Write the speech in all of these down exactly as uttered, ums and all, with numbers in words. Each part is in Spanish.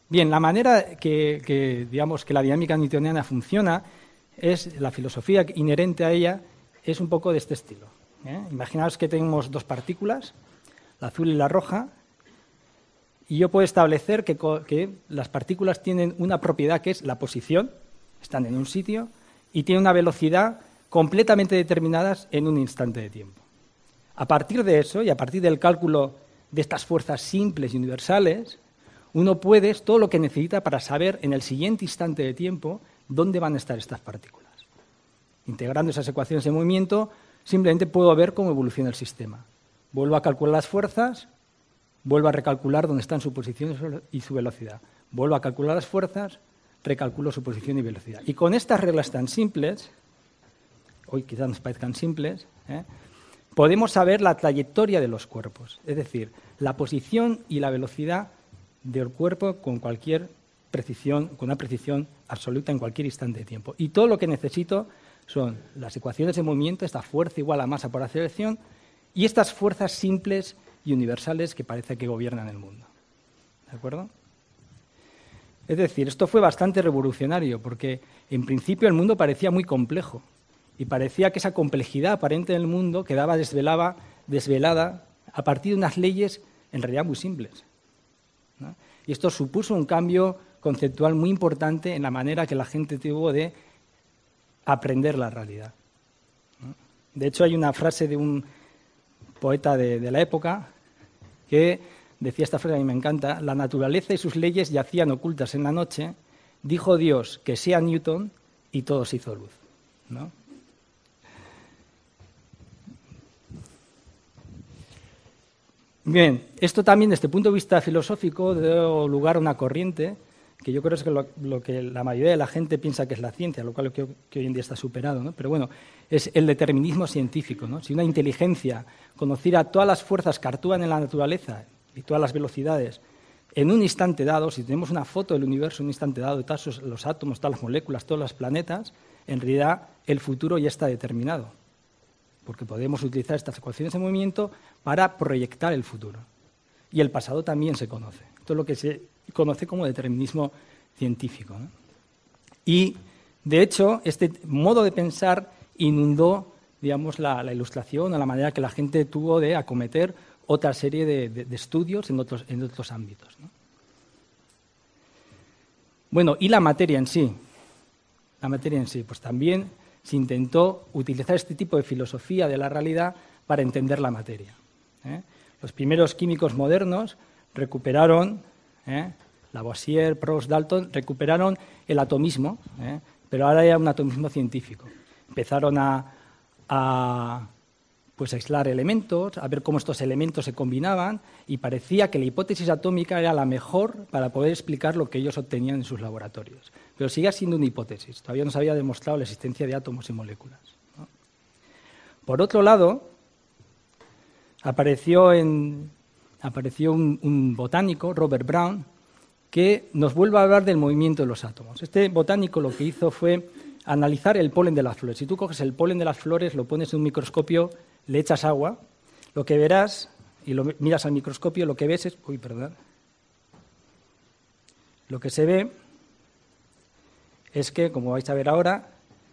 Bien, la manera que, que, digamos, que la dinámica newtoniana funciona es, la filosofía inherente a ella es un poco de este estilo. ¿eh? Imaginaos que tenemos dos partículas, la azul y la roja, y yo puedo establecer que, que las partículas tienen una propiedad que es la posición, están en un sitio, y tienen una velocidad completamente determinadas en un instante de tiempo. A partir de eso, y a partir del cálculo de estas fuerzas simples y universales, uno puede, es todo lo que necesita para saber en el siguiente instante de tiempo dónde van a estar estas partículas. Integrando esas ecuaciones de movimiento, simplemente puedo ver cómo evoluciona el sistema. Vuelvo a calcular las fuerzas, vuelvo a recalcular dónde están su posición y su velocidad. Vuelvo a calcular las fuerzas, recalculo su posición y velocidad. Y con estas reglas tan simples, hoy quizás nos parezcan simples, ¿eh? podemos saber la trayectoria de los cuerpos, es decir, la posición y la velocidad del cuerpo con cualquier precisión, con una precisión absoluta en cualquier instante de tiempo. Y todo lo que necesito son las ecuaciones de movimiento, esta fuerza igual a masa por aceleración, y estas fuerzas simples y universales que parece que gobiernan el mundo. ¿De acuerdo? Es decir, esto fue bastante revolucionario, porque en principio el mundo parecía muy complejo, y parecía que esa complejidad aparente del mundo quedaba desvelada, desvelada a partir de unas leyes en realidad muy simples, ¿no? Y esto supuso un cambio conceptual muy importante en la manera que la gente tuvo de aprender la realidad, ¿no? De hecho, hay una frase de un poeta de, de la época que decía esta frase, a mí me encanta: la naturaleza y sus leyes yacían ocultas en la noche, dijo Dios que sea Newton y todo se hizo luz, ¿no? Bien, esto también desde el punto de vista filosófico dio lugar a una corriente que yo creo es que lo, lo que la mayoría de la gente piensa que es la ciencia, lo cual creo que hoy en día está superado, ¿no? Pero bueno, es el determinismo científico, ¿no? Si una inteligencia conociera todas las fuerzas que actúan en la naturaleza y todas las velocidades en un instante dado, si tenemos una foto del universo en un instante dado de todos los átomos, todas las moléculas, todos los planetas, en realidad el futuro ya está determinado, porque podemos utilizar estas ecuaciones de movimiento para proyectar el futuro. Y el pasado también se conoce. Esto es lo que se conoce como determinismo científico, ¿no? Y, de hecho, este modo de pensar inundó, digamos, la, la ilustración o la manera que la gente tuvo de acometer otra serie de, de, de estudios en otros, en otros ámbitos, ¿no? Bueno, y la materia en sí. La materia en sí, pues también se intentó utilizar este tipo de filosofía de la realidad para entender la materia, ¿eh? Los primeros químicos modernos recuperaron, ¿eh? Lavoisier, Proust, Dalton, recuperaron el atomismo, ¿eh? Pero ahora era un atomismo científico. Empezaron a, a pues, aislar elementos, a ver cómo estos elementos se combinaban, y parecía que la hipótesis atómica era la mejor para poder explicar lo que ellos obtenían en sus laboratorios. Pero sigue siendo una hipótesis, todavía no se había demostrado la existencia de átomos y moléculas, ¿no? Por otro lado, apareció, en, apareció un, un botánico, Robert Brown, que nos vuelve a hablar del movimiento de los átomos. Este botánico lo que hizo fue analizar el polen de las flores. Si tú coges el polen de las flores, lo pones en un microscopio, le echas agua, lo que verás, y lo miras al microscopio, lo que ves es... Uy, perdón. Lo que se ve es que, como vais a ver ahora...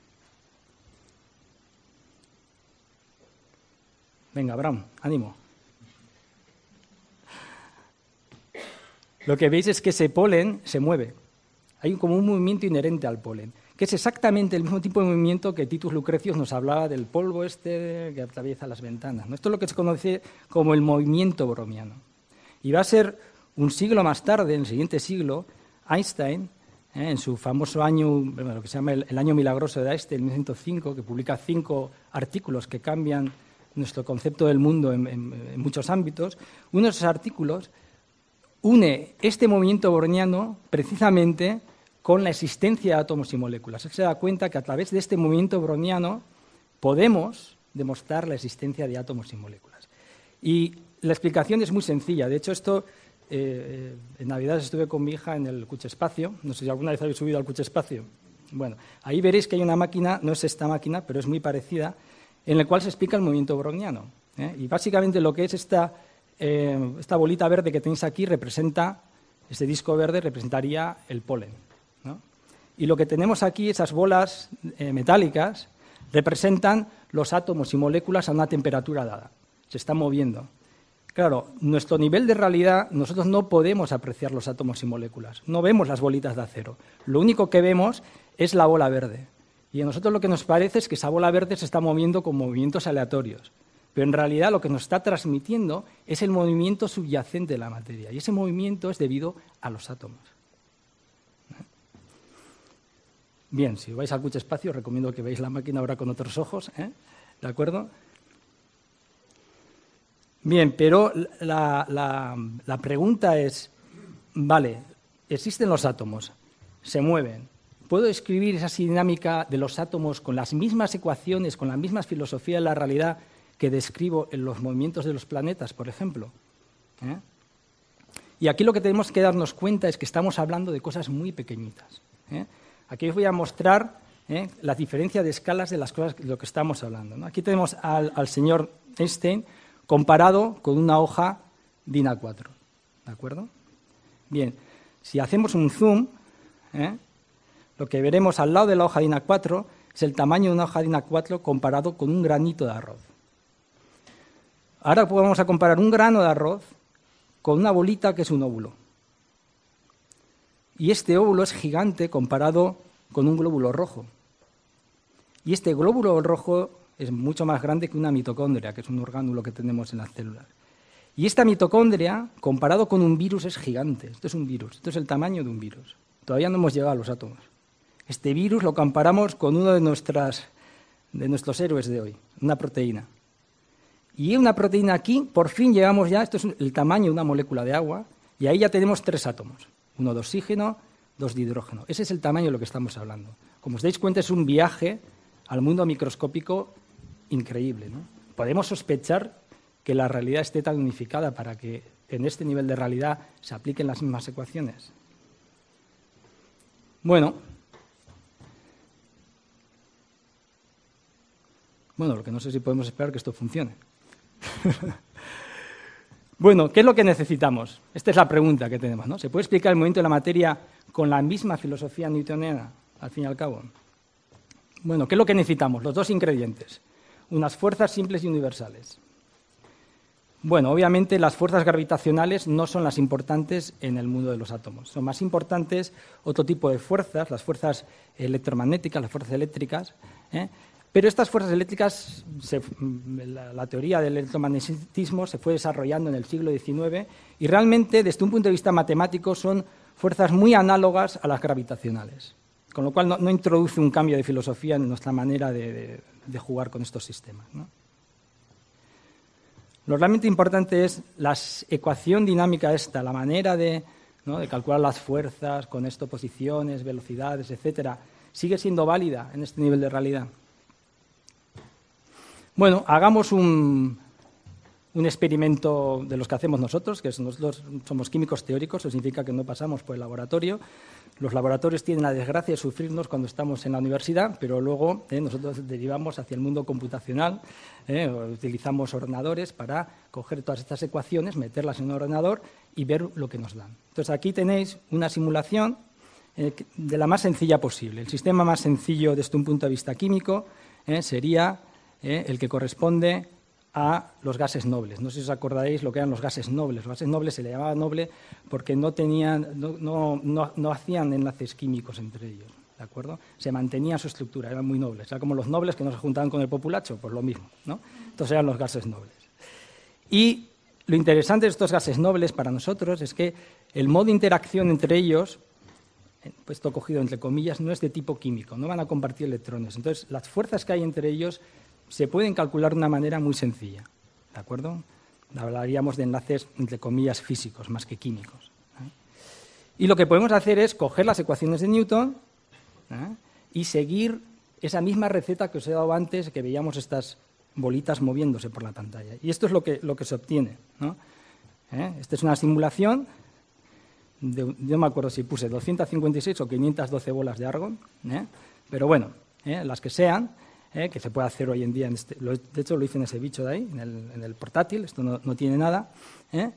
Venga, Brown, ánimo. Lo que veis es que ese polen se mueve. Hay como un movimiento inherente al polen, que es exactamente el mismo tipo de movimiento que Titus Lucrecius nos hablaba del polvo este que atraviesa las ventanas, ¿no? Esto es lo que se conoce como el movimiento browniano. Y va a ser un siglo más tarde, en el siguiente siglo, Einstein, ¿eh? en su famoso año, bueno, lo que se llama el, el año milagroso de Einstein, mil novecientos cinco, que publica cinco artículos que cambian nuestro concepto del mundo en, en, en muchos ámbitos. Uno de esos artículos une este movimiento browniano precisamente con la existencia de átomos y moléculas. Él se da cuenta que a través de este movimiento browniano podemos demostrar la existencia de átomos y moléculas. Y la explicación es muy sencilla. De hecho, esto, eh, en Navidad estuve con mi hija en el Cuchespacio. No sé si alguna vez habéis subido al Cuchespacio. Bueno, ahí veréis que hay una máquina, no es esta máquina, pero es muy parecida, en la cual se explica el movimiento browniano, ¿eh? Y básicamente lo que es esta, eh, esta bolita verde que tenéis aquí representa Este disco verde representaría el polen, ¿no? Y lo que tenemos aquí, esas bolas eh, metálicas, representan los átomos y moléculas a una temperatura dada. Se están moviendo. Claro, nuestro nivel de realidad, nosotros no podemos apreciar los átomos y moléculas. No vemos las bolitas de acero. Lo único que vemos es la bola verde. Y a nosotros lo que nos parece es que esa bola verde se está moviendo con movimientos aleatorios. Pero en realidad lo que nos está transmitiendo es el movimiento subyacente de la materia. Y ese movimiento es debido a los átomos. Bien, si vais al Cuche Espacio, os recomiendo que veáis la máquina ahora con otros ojos, ¿eh? ¿De acuerdo? Bien, pero la, la, la pregunta es, vale, existen los átomos, se mueven. ¿Puedo escribir esa dinámica de los átomos con las mismas ecuaciones, con la misma filosofía de la realidad que describo en los movimientos de los planetas, por ejemplo? ¿Eh? Y aquí lo que tenemos que darnos cuenta es que estamos hablando de cosas muy pequeñitas, ¿eh? Aquí os voy a mostrar ¿eh? la diferencia de escalas de las cosas de lo que estamos hablando, ¿no? Aquí tenemos al, al señor Einstein comparado con una hoja DIN A cuatro, ¿de acuerdo? Bien, si hacemos un zoom, ¿eh? lo que veremos al lado de la hoja DIN A cuatro es el tamaño de una hoja DIN A cuatro comparado con un granito de arroz. Ahora vamos a comparar un grano de arroz con una bolita que es un óvulo. Y este óvulo es gigante comparado con un glóbulo rojo. Y este glóbulo rojo es mucho más grande que una mitocondria, que es un orgánulo que tenemos en las células. Y esta mitocondria, comparado con un virus, es gigante. Esto es un virus, esto es el tamaño de un virus. Todavía no hemos llegado a los átomos. Este virus lo comparamos con uno de, nuestras, de nuestros héroes de hoy, una proteína. Y una proteína aquí, por fin llegamos ya, esto es el tamaño de una molécula de agua, y ahí ya tenemos tres átomos. Uno de oxígeno, dos de hidrógeno. Ese es el tamaño de lo que estamos hablando. Como os dais cuenta, es un viaje al mundo microscópico increíble, ¿no? Podemos sospechar que la realidad esté tan unificada para que en este nivel de realidad se apliquen las mismas ecuaciones. Bueno, bueno, lo que no sé si podemos esperar que esto funcione. Bueno, ¿qué es lo que necesitamos? Esta es la pregunta que tenemos, ¿no? ¿Se puede explicar el movimiento de la materia con la misma filosofía newtoniana, al fin y al cabo? Bueno, ¿qué es lo que necesitamos? Los dos ingredientes. Unas fuerzas simples y universales. Bueno, obviamente las fuerzas gravitacionales no son las importantes en el mundo de los átomos. Son más importantes otro tipo de fuerzas, las fuerzas electromagnéticas, las fuerzas eléctricas, ¿eh? Pero estas fuerzas eléctricas, se, la, la teoría del electromagnetismo se fue desarrollando en el siglo diecinueve y realmente, desde un punto de vista matemático, son fuerzas muy análogas a las gravitacionales, con lo cual no, no introduce un cambio de filosofía en nuestra manera de, de, de jugar con estos sistemas, ¿no? Lo realmente importante es la ecuación dinámica esta, la manera de, ¿no? de calcular las fuerzas con esto, posiciones, velocidades, etcétera, sigue siendo válida en este nivel de realidad. Bueno, hagamos un, un experimento de los que hacemos nosotros, que nosotros somos químicos teóricos, eso significa que no pasamos por el laboratorio. Los laboratorios tienen la desgracia de sufrirnos cuando estamos en la universidad, pero luego eh, nosotros derivamos hacia el mundo computacional, eh, utilizamos ordenadores para coger todas estas ecuaciones, meterlas en un ordenador y ver lo que nos dan. Entonces, aquí tenéis una simulación eh, de la más sencilla posible. El sistema más sencillo desde un punto de vista químico eh, sería eh, el que corresponde a los gases nobles. No sé si os acordaréis lo que eran los gases nobles. Los gases nobles se le llamaba noble porque no tenían, no, no, no, no hacían enlaces químicos entre ellos, ¿de acuerdo? Se mantenía su estructura, eran muy nobles. Era como los nobles que no se juntaban con el populacho, pues lo mismo, ¿no? Entonces eran los gases nobles. Y lo interesante de estos gases nobles para nosotros es que el modo de interacción entre ellos, puesto cogido entre comillas, no es de tipo químico, no van a compartir electrones. Entonces, las fuerzas que hay entre ellos se pueden calcular de una manera muy sencilla, ¿de acuerdo? Hablaríamos de enlaces, entre comillas, físicos, más que químicos, ¿eh? Y lo que podemos hacer es coger las ecuaciones de Newton, ¿eh? y seguir esa misma receta que os he dado antes, que veíamos estas bolitas moviéndose por la pantalla. Y esto es lo que, lo que se obtiene, ¿no? ¿Eh? Esta es una simulación, de, yo no me acuerdo si puse doscientas cincuenta y seis o quinientas doce bolas de argón, ¿eh? Pero bueno, ¿eh? las que sean, Eh, que se puede hacer hoy en día, en este, lo, de hecho lo hice en ese bicho de ahí, en el, en el portátil, esto no, no tiene nada, ¿eh?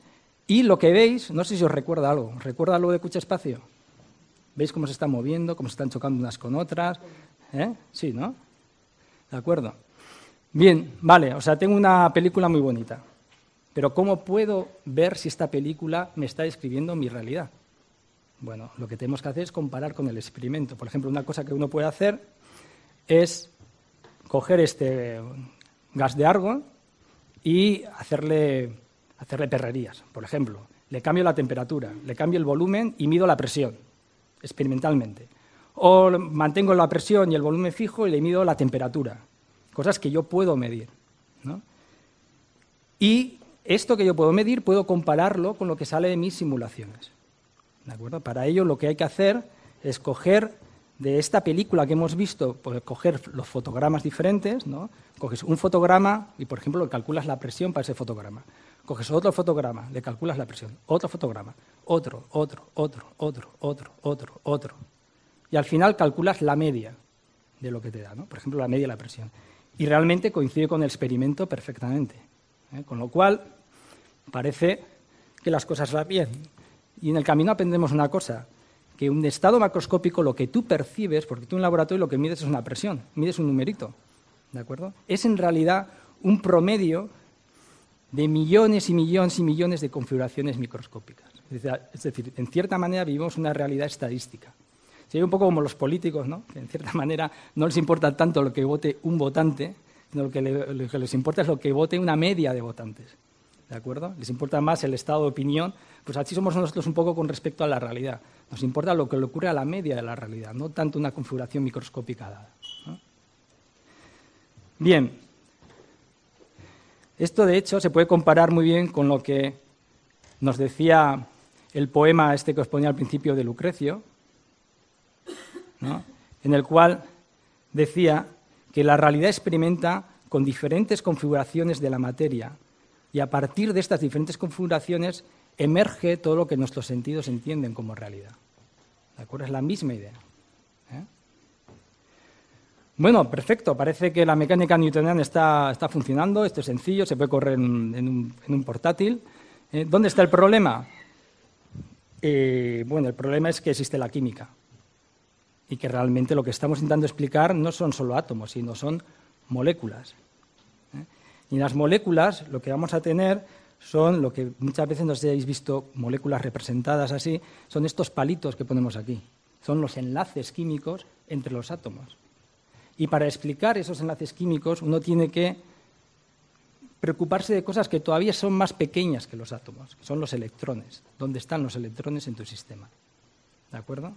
Y lo que veis, no sé si os recuerda algo, ¿os recuerda algo de Cucha-Espacio? ¿Veis cómo se están moviendo, cómo se están chocando unas con otras? ¿Eh? Sí, ¿no? De acuerdo. Bien, vale, o sea, tengo una película muy bonita, pero ¿cómo puedo ver si esta película me está describiendo mi realidad? Bueno, lo que tenemos que hacer es comparar con el experimento. Por ejemplo, una cosa que uno puede hacer es coger este gas de argón y hacerle, hacerle perrerías. Por ejemplo, le cambio la temperatura, le cambio el volumen y mido la presión, experimentalmente. O mantengo la presión y el volumen fijo y le mido la temperatura, cosas que yo puedo medir, ¿no? Y esto que yo puedo medir puedo compararlo con lo que sale de mis simulaciones, ¿de acuerdo? Para ello lo que hay que hacer es coger de esta película que hemos visto, pues, coger los fotogramas diferentes, ¿no? Coges un fotograma y, por ejemplo, le calculas la presión para ese fotograma. Coges otro fotograma, le calculas la presión, otro fotograma, otro, otro, otro, otro, otro, otro, otro. Y al final calculas la media de lo que te da, ¿no? Por ejemplo, la media de la presión. Y realmente coincide con el experimento perfectamente, ¿eh? Con lo cual parece que las cosas van bien. Y en el camino aprendemos una cosa, que un estado macroscópico, lo que tú percibes, porque tú en un laboratorio lo que mides es una presión, mides un numerito, ¿de acuerdo? Es en realidad un promedio de millones y millones y millones de configuraciones microscópicas. Es decir, en cierta manera vivimos una realidad estadística. Sería un poco como los políticos, ¿no? Que en cierta manera no les importa tanto lo que vote un votante, sino lo que, le, lo que les importa es lo que vote una media de votantes, ¿de acuerdo? Les importa más el estado de opinión. Pues así somos nosotros un poco con respecto a la realidad. Nos importa lo que le ocurre a la media de la realidad, no tanto una configuración microscópica dada, ¿no? Bien, esto de hecho se puede comparar muy bien con lo que nos decía el poema este que os ponía al principio de Lucrecio, ¿no? En el cual decía que la realidad experimenta con diferentes configuraciones de la materia y a partir de estas diferentes configuraciones emerge todo lo que nuestros sentidos entienden como realidad. ¿De acuerdo? Es la misma idea, ¿eh? Bueno, perfecto. Parece que la mecánica newtoniana está, está funcionando. Esto es sencillo, se puede correr en, en, un, en un portátil. ¿Eh? ¿Dónde está el problema? Eh, bueno, el problema es que existe la química y que realmente lo que estamos intentando explicar no son solo átomos, sino son moléculas, ¿eh? Y en las moléculas lo que vamos a tener son lo que muchas veces nos habéis visto, moléculas representadas así, son estos palitos que ponemos aquí. Son los enlaces químicos entre los átomos. Y para explicar esos enlaces químicos uno tiene que preocuparse de cosas que todavía son más pequeñas que los átomos, que son los electrones. ¿Dónde están los electrones en tu sistema? ¿De acuerdo?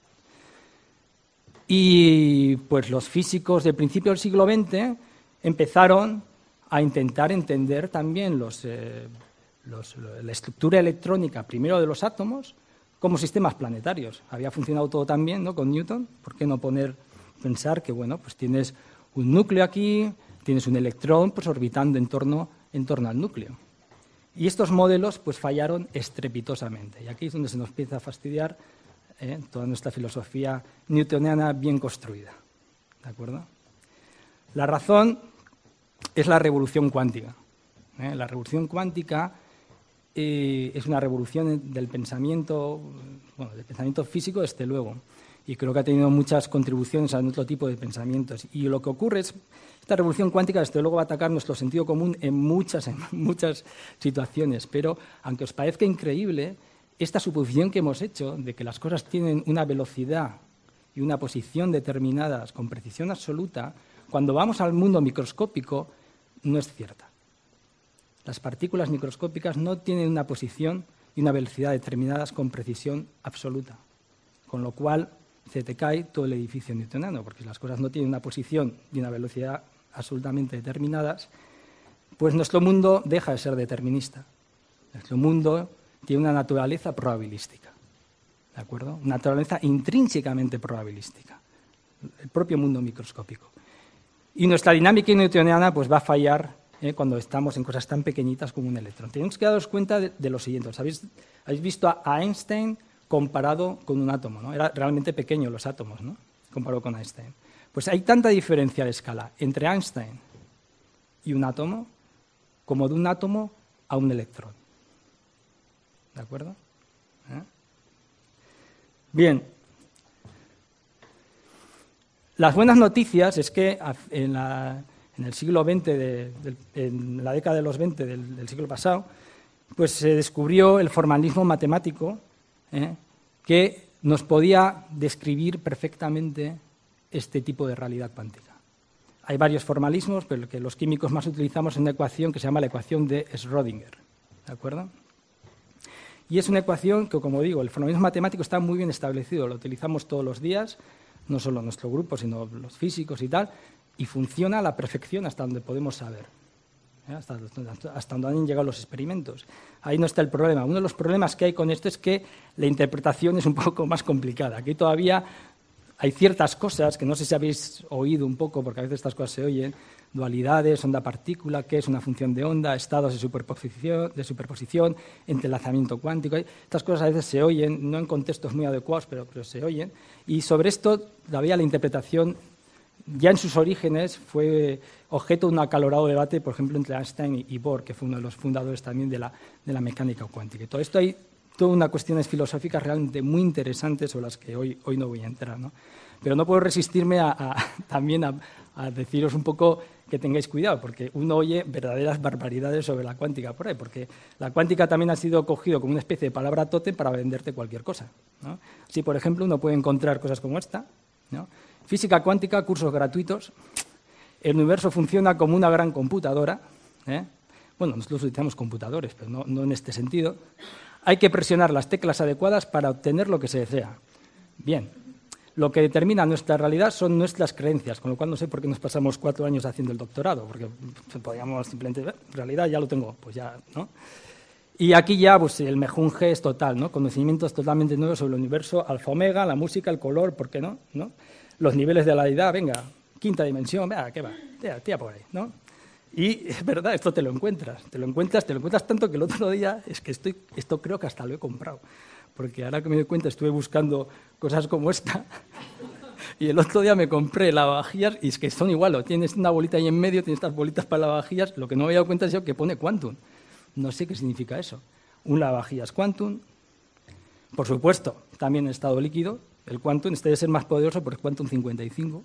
Y pues los físicos del principio del siglo veinte empezaron a intentar entender también los, eh, los, la estructura electrónica, primero de los átomos, como sistemas planetarios. Había funcionado todo tan bien, ¿no?, con Newton. ¿Por qué no poner, pensar que, bueno, pues tienes un núcleo aquí, tienes un electrón pues orbitando en torno, en torno al núcleo? Y estos modelos pues fallaron estrepitosamente. Y aquí es donde se nos empieza a fastidiar eh, toda nuestra filosofía newtoniana bien construida, ¿de acuerdo? La razón es la revolución cuántica. ¿eh? La revolución cuántica eh, es una revolución del pensamiento, bueno, del pensamiento físico, desde luego, y creo que ha tenido muchas contribuciones a otro tipo de pensamientos. Y lo que ocurre es, esta revolución cuántica, desde luego, va a atacar nuestro sentido común en muchas, en muchas situaciones, pero aunque os parezca increíble, esta suposición que hemos hecho de que las cosas tienen una velocidad y una posición determinadas con precisión absoluta, cuando vamos al mundo microscópico, no es cierta. Las partículas microscópicas no tienen una posición y una velocidad determinadas con precisión absoluta, con lo cual se te cae todo el edificio newtoniano, porque si las cosas no tienen una posición y una velocidad absolutamente determinadas, pues nuestro mundo deja de ser determinista. Nuestro mundo tiene una naturaleza probabilística, ¿de acuerdo? Una naturaleza intrínsecamente probabilística, el propio mundo microscópico. Y nuestra dinámica newtoniana pues, va a fallar eh, cuando estamos en cosas tan pequeñitas como un electrón. Tenemos que daros cuenta de, de lo siguiente. ¿Habéis, habéis visto a Einstein comparado con un átomo, ¿no? Era realmente pequeño los átomos, ¿no?, comparado con Einstein. Pues hay tanta diferencia de escala entre Einstein y un átomo como de un átomo a un electrón. ¿de acuerdo? ¿Eh? Bien. Las buenas noticias es que en, la, en el siglo veinte, de, de, en la década de los veinte del, del siglo pasado, pues se descubrió el formalismo matemático, ¿eh? que nos podía describir perfectamente este tipo de realidad cuántica. Hay varios formalismos, pero el que los químicos más utilizamos es una ecuación que se llama la ecuación de Schrödinger, ¿de acuerdo? Y es una ecuación que, como digo, el formalismo matemático está muy bien establecido, lo utilizamos todos los días, no solo nuestro grupo, sino los físicos y tal, y funciona a la perfección hasta donde podemos saber, ¿eh? hasta, hasta donde han llegado los experimentos. Ahí no está el problema. Uno de los problemas que hay con esto es que la interpretación es un poco más complicada. Aquí todavía hay ciertas cosas que no sé si habéis oído un poco, porque a veces estas cosas se oyen, dualidades, onda-partícula, qué es una función de onda, estados de superposición, de superposición, entrelazamiento cuántico. Estas cosas a veces se oyen, no en contextos muy adecuados, pero, pero se oyen. Y sobre esto, todavía la interpretación, ya en sus orígenes, fue objeto de un acalorado debate, por ejemplo, entre Einstein y Bohr, que fue uno de los fundadores también de la, de la mecánica cuántica. Y todo esto hay toda una cuestiones filosóficas realmente muy interesantes sobre las que hoy, hoy no voy a entrar, ¿no? Pero no puedo resistirme a, a, también a, a deciros un poco que tengáis cuidado, porque uno oye verdaderas barbaridades sobre la cuántica por ahí, porque la cuántica también ha sido cogido como una especie de palabra tótem para venderte cualquier cosa, ¿no? Así, por ejemplo, uno puede encontrar cosas como esta, ¿no? Física cuántica, cursos gratuitos, el universo funciona como una gran computadora, ¿eh? Bueno, nosotros utilizamos computadores, pero no, no en este sentido. Hay que presionar las teclas adecuadas para obtener lo que se desea. Bien, lo que determina nuestra realidad son nuestras creencias, con lo cual no sé por qué nos pasamos cuatro años haciendo el doctorado, porque podríamos simplemente ver, en realidad ya lo tengo, pues ya, ¿no? Y aquí ya pues, el mejunje es total, ¿no? Conocimientos totalmente nuevos sobre el universo, alfa omega, la música, el color, ¿por qué no? ¿No? Los niveles de la deidad, venga, quinta dimensión, venga, ¿qué va? Tía, tía por ahí, ¿no? Y es verdad, esto te lo encuentras, te lo encuentras, te lo encuentras tanto que el otro día es que estoy, esto creo que hasta lo he comprado, porque ahora que me doy cuenta estuve buscando cosas como esta y el otro día me compré lavavajillas y es que son igual, tienes una bolita ahí en medio, tienes estas bolitas para lavavajillas, lo que no me había dado cuenta es yo que pone quantum, no sé qué significa eso, un lavavajillas quantum, por supuesto, también en estado líquido, el quantum este debe ser más poderoso porque es quantum cincuenta y cinco.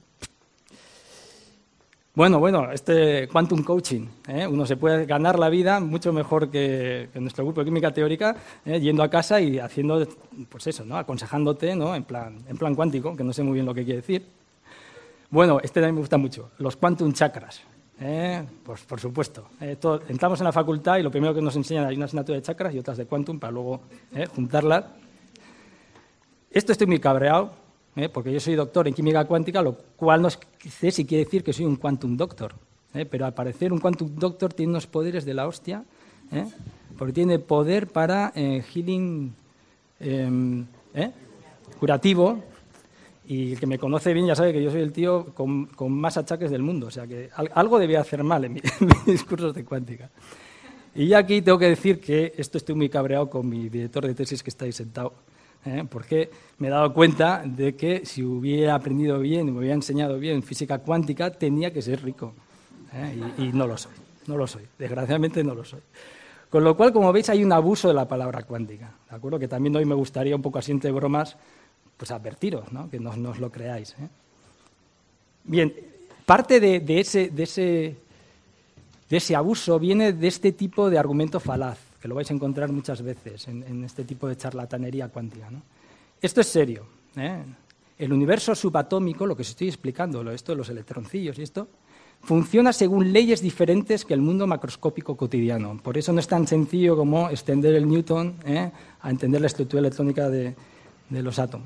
Bueno, bueno, este quantum coaching, ¿eh? Uno se puede ganar la vida mucho mejor que, que nuestro grupo de química teórica, ¿eh? Yendo a casa y haciendo, pues eso, ¿no? Aconsejándote, ¿no? En plan, en plan cuántico, que no sé muy bien lo que quiere decir. Bueno, este también me gusta mucho, los quantum chakras, ¿eh? Pues por supuesto. ¿eh? Todo, entramos en la facultad y lo primero que nos enseñan hay una asignatura de chakras y otras de quantum para luego ¿eh? juntarlas. Esto estoy muy cabreado. ¿Eh? Porque yo soy doctor en química cuántica, lo cual no sé si quiere decir que soy un quantum doctor, ¿eh? Pero al parecer un quantum doctor tiene unos poderes de la hostia, ¿eh? Porque tiene poder para eh, healing eh, ¿eh? curativo, y el que me conoce bien ya sabe que yo soy el tío con, con más achaques del mundo, o sea que algo debía hacer mal en, mi, en mis discursos de cuántica. Y ya aquí tengo que decir que esto estoy muy cabreado con mi director de tesis que está ahí sentado, ¿Eh? porque me he dado cuenta de que si hubiera aprendido bien y me hubiera enseñado bien física cuántica, tenía que ser rico. ¿eh? Y, y no lo soy, no lo soy, desgraciadamente no lo soy. Con lo cual, como veis, hay un abuso de la palabra cuántica, ¿de acuerdo? Que también hoy me gustaría, un poco así entre bromas, pues advertiros, ¿no? Que no, no os lo creáis. ¿eh? Bien, parte de, de, ese, de, ese, de ese abuso viene de este tipo de argumento falaz, que lo vais a encontrar muchas veces en, en este tipo de charlatanería cuántica, ¿no? Esto es serio, ¿eh? El universo subatómico, lo que os estoy explicando, esto de los electroncillos y esto, funciona según leyes diferentes que el mundo macroscópico cotidiano. Por eso no es tan sencillo como extender el Newton ¿eh? a entender la estructura electrónica de, de los átomos.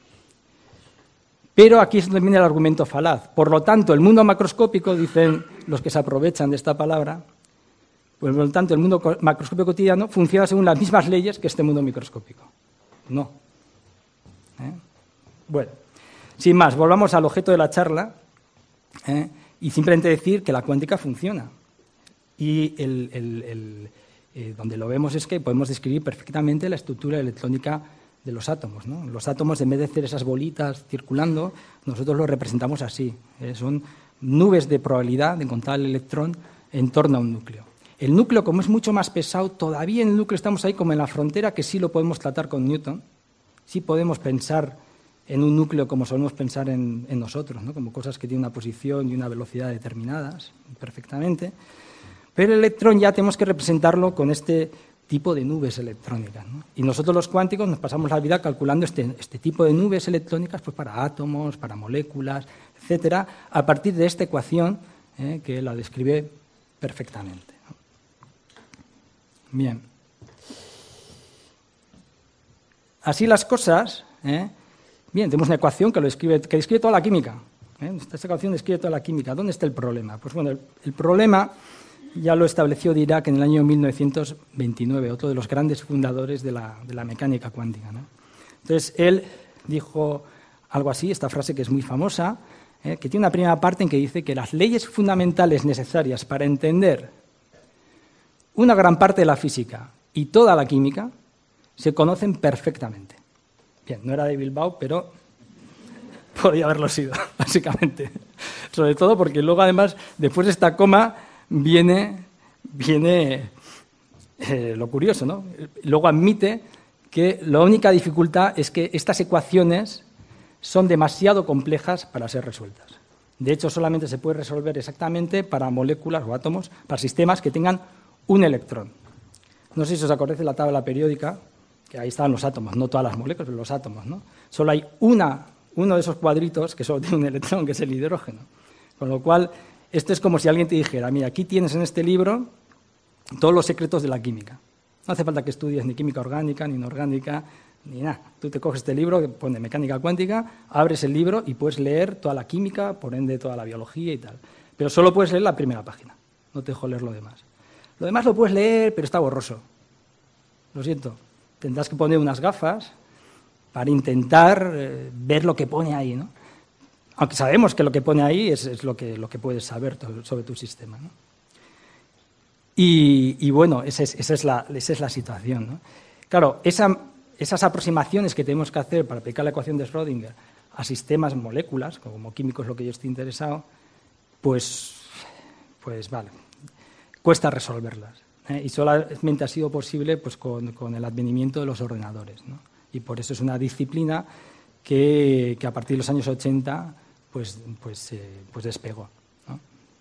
Pero aquí es donde viene el argumento falaz. Por lo tanto, el mundo macroscópico, dicen los que se aprovechan de esta palabra, pues, por lo tanto, el mundo macroscópico cotidiano funciona según las mismas leyes que este mundo microscópico. No. ¿Eh? Bueno, sin más, volvamos al objeto de la charla ¿eh? y simplemente decir que la cuántica funciona. Y el, el, el, eh, donde lo vemos es que podemos describir perfectamente la estructura electrónica de los átomos, ¿no? Los átomos, en vez de hacer esas bolitas circulando, nosotros los representamos así. ¿eh? Son nubes de probabilidad de encontrar el electrón en torno a un núcleo. El núcleo, como es mucho más pesado, todavía en el núcleo estamos ahí como en la frontera, que sí lo podemos tratar con Newton, sí podemos pensar en un núcleo como solemos pensar en, en nosotros, ¿no? Como cosas que tienen una posición y una velocidad determinadas perfectamente, pero el electrón ya tenemos que representarlo con este tipo de nubes electrónicas, ¿no? Y nosotros los cuánticos nos pasamos la vida calculando este, este tipo de nubes electrónicas pues para átomos, para moléculas, etcétera, a partir de esta ecuación eh, que la describe perfectamente, ¿no? Bien. Así las cosas, ¿eh? Bien, tenemos una ecuación que, lo describe, que describe toda la química. ¿eh? Esta ecuación describe toda la química. ¿Dónde está el problema? Pues bueno, el, el problema ya lo estableció Dirac en el año mil novecientos veintinueve, otro de los grandes fundadores de la, de la mecánica cuántica, ¿no? Entonces, él dijo algo así, esta frase que es muy famosa, ¿eh? que tiene una primera parte en que dice que las leyes fundamentales necesarias para entender una gran parte de la física y toda la química se conocen perfectamente. Bien, no era de Bilbao, pero podía haberlo sido, básicamente. Sobre todo porque luego, además, después de esta coma, viene, viene eh, lo curioso, ¿no? Luego admite que la única dificultad es que estas ecuaciones son demasiado complejas para ser resueltas. De hecho, solamente se puede resolver exactamente para moléculas o átomos, para sistemas que tengan un electrón. No sé si os acordáis de la tabla periódica, que ahí estaban los átomos, no todas las moléculas, pero los átomos, ¿no? Solo hay una, uno de esos cuadritos que solo tiene un electrón, que es el hidrógeno. Con lo cual, esto es como si alguien te dijera, mira, aquí tienes en este libro todos los secretos de la química. No hace falta que estudies ni química orgánica, ni inorgánica, ni nada. Tú te coges este libro que pone mecánica cuántica, abres el libro y puedes leer toda la química, por ende toda la biología y tal. Pero solo puedes leer la primera página, no te dejo leer lo demás. Lo demás lo puedes leer, pero está borroso. Lo siento. Tendrás que poner unas gafas para intentar eh, ver lo que pone ahí, ¿no? Aunque sabemos que lo que pone ahí es, es lo, que, lo que puedes saber sobre tu sistema, ¿no? Y, y bueno, esa es, esa, es la, esa es la situación, ¿no? Claro, esa, esas aproximaciones que tenemos que hacer para aplicar la ecuación de Schrödinger a sistemas, moléculas, como químico es lo que yo estoy interesado, pues, pues vale, cuesta resolverlas, ¿eh? Y solamente ha sido posible pues, con, con el advenimiento de los ordenadores, ¿no? Y por eso es una disciplina que, que a partir de los años ochenta pues, pues, eh, pues despegó, ¿no?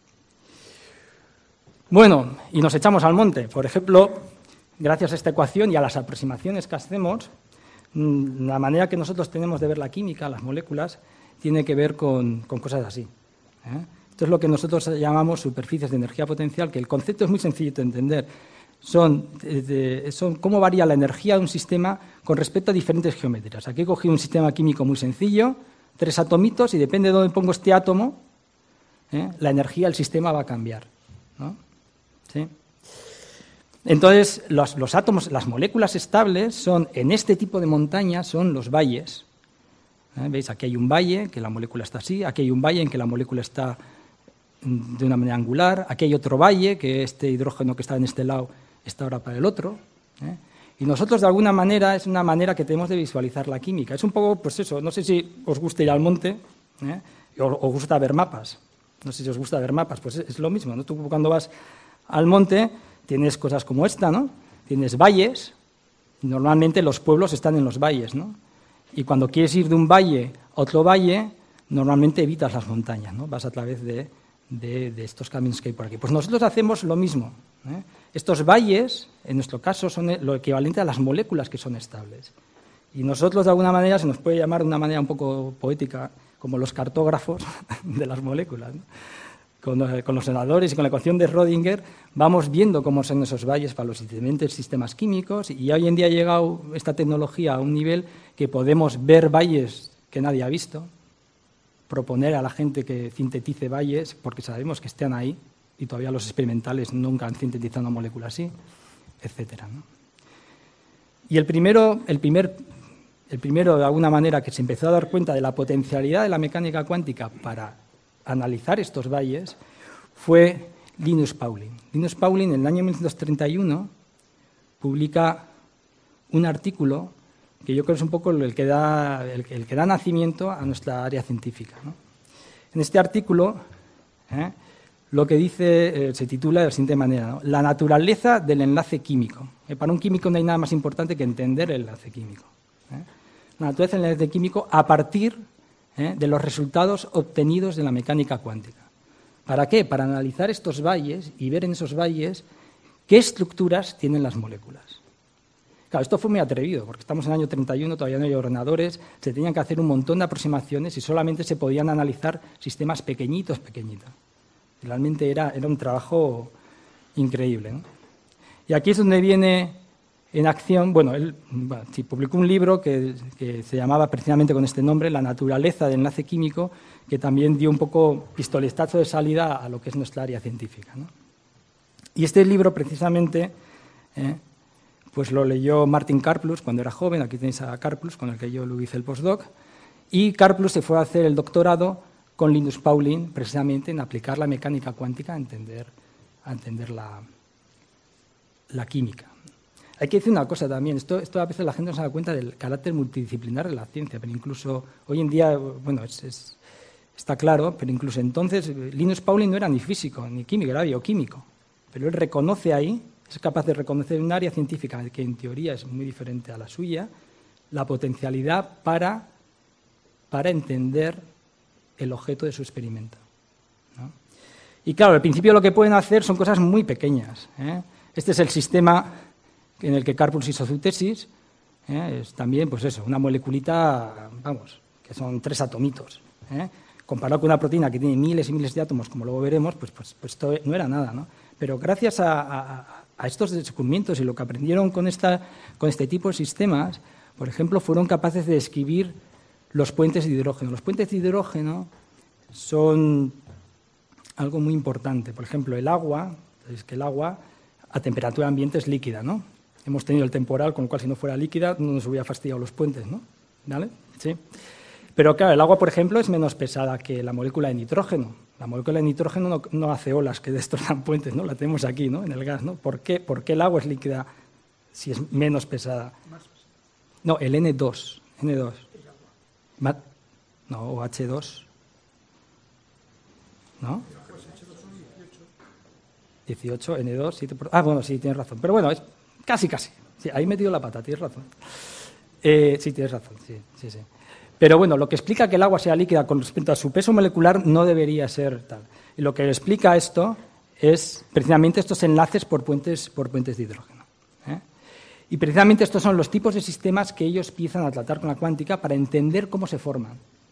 Bueno, y nos echamos al monte. Por ejemplo, gracias a esta ecuación y a las aproximaciones que hacemos, la manera que nosotros tenemos de ver la química, las moléculas, tiene que ver con, con cosas así, ¿eh? Esto es lo que nosotros llamamos superficies de energía potencial, que el concepto es muy sencillo de entender. Son, de, son cómo varía la energía de un sistema con respecto a diferentes geometrías. Aquí he cogido un sistema químico muy sencillo, tres atomitos, y depende de dónde pongo este átomo, ¿eh? la energía del sistema va a cambiar, ¿no? ¿Sí? Entonces, los, los átomos, las moléculas estables son, en este tipo de montañas, son los valles. ¿Eh? ¿Veis? Aquí hay un valle, que la molécula está así, aquí hay un valle en que la molécula está de una manera angular, aquí hay otro valle, que este hidrógeno que está en este lado está ahora para el otro, ¿eh? Y nosotros, de alguna manera, es una manera que tenemos de visualizar la química. Es un poco, pues eso, no sé si os gusta ir al monte, ¿eh? o os gusta ver mapas. No sé si os gusta ver mapas, pues es, es lo mismo, ¿no? Tú cuando vas al monte tienes cosas como esta, ¿no? Tienes valles, y normalmente los pueblos están en los valles, ¿no? Y cuando quieres ir de un valle a otro valle, normalmente evitas las montañas, ¿no? Vas a través de, de, de estos caminos que hay por aquí. Pues nosotros hacemos lo mismo, ¿eh? Estos valles, en nuestro caso, son lo equivalente a las moléculas que son estables. Y nosotros, de alguna manera, se nos puede llamar de una manera un poco poética, como los cartógrafos de las moléculas, ¿no? Con, con los ordenadores y con la ecuación de Schrödinger vamos viendo cómo son esos valles para los diferentes sistemas químicos, y hoy en día ha llegado esta tecnología a un nivel que podemos ver valles que nadie ha visto, proponer a la gente que sintetice valles, porque sabemos que están ahí, y todavía los experimentales nunca han sintetizado una molécula así, etcétera, ¿no? Y el primero, el, primer, el primero, de alguna manera, que se empezó a dar cuenta de la potencialidad de la mecánica cuántica para analizar estos valles fue Linus Pauling. Linus Pauling, en el año mil novecientos treinta y uno, publica un artículo que yo creo es un poco el que da, el, el que da nacimiento a nuestra área científica, ¿no? En este artículo, ¿eh? lo que dice, eh, se titula de la siguiente manera, ¿no? La naturaleza del enlace químico. Eh, para un químico no hay nada más importante que entender el enlace químico. ¿eh? La naturaleza del enlace químico a partir ¿eh? de los resultados obtenidos de la mecánica cuántica. ¿Para qué? Para analizar estos valles y ver en esos valles qué estructuras tienen las moléculas. Claro, esto fue muy atrevido, porque estamos en el año treinta y uno, todavía no hay ordenadores, se tenían que hacer un montón de aproximaciones y solamente se podían analizar sistemas pequeñitos, pequeñitos. Realmente era, era un trabajo increíble, ¿no? Y aquí es donde viene en acción, bueno, él bueno, sí, publicó un libro que, que se llamaba precisamente con este nombre, La naturaleza del enlace químico, que también dio un poco pistoletazo de salida a lo que es nuestra área científica, ¿no? Y este libro precisamente eh, pues lo leyó Martin Karplus cuando era joven, aquí tenéis a Karplus, con el que yo lo hice el postdoc, y Karplus se fue a hacer el doctorado con Linus Pauling, precisamente en aplicar la mecánica cuántica a entender, a entender la, la química. Hay que decir una cosa también, esto, esto a veces la gente no se da cuenta del carácter multidisciplinar de la ciencia, pero incluso hoy en día, bueno, es, es, está claro, pero incluso entonces Linus Pauling no era ni físico ni químico, era bioquímico, pero él reconoce ahí, es capaz de reconocer en un área científica que en teoría es muy diferente a la suya, la potencialidad para, para entender el objeto de su experimento, ¿no? Y claro, al principio lo que pueden hacer son cosas muy pequeñas, ¿eh? Este es el sistema en el que Karplus hizo su tesis, ¿eh? Es también, pues eso, una moleculita, vamos, que son tres atomitos, ¿eh? Comparado con una proteína que tiene miles y miles de átomos, como luego veremos, pues, pues, pues esto no era nada, ¿no? Pero gracias a, a, a estos descubrimientos y lo que aprendieron con, esta, con este tipo de sistemas, por ejemplo, fueron capaces de describir los puentes de hidrógeno. Los puentes de hidrógeno son algo muy importante. Por ejemplo, el agua, es que el agua a temperatura ambiente es líquida, ¿no? Hemos tenido el temporal, con lo cual si no fuera líquida no nos hubiera fastidiado los puentes, ¿no? ¿Vale? Sí. Pero claro, el agua, por ejemplo, es menos pesada que la molécula de nitrógeno. La molécula de nitrógeno no, no hace olas que destrozan puentes, ¿no? La tenemos aquí, ¿no? En el gas, ¿no? ¿Por qué, ¿Por qué el agua es líquida si es menos pesada? No, el ene dos. ene dos. No, o hache dos. ¿No? dieciocho, ene dos, siete por... Ah, bueno, sí, tienes razón. Pero bueno, es casi, casi. Sí, ahí he metido la pata, tienes razón. Eh, sí, tienes razón, sí, sí, sí. Pero bueno, lo que explica que el agua sea líquida con respecto a su peso molecular no debería ser tal. Y lo que explica esto es precisamente estos enlaces por puentes, por puentes de hidrógeno, ¿eh? Y precisamente estos son los tipos de sistemas que ellos empiezan a tratar con la cuántica para entender cómo se forman.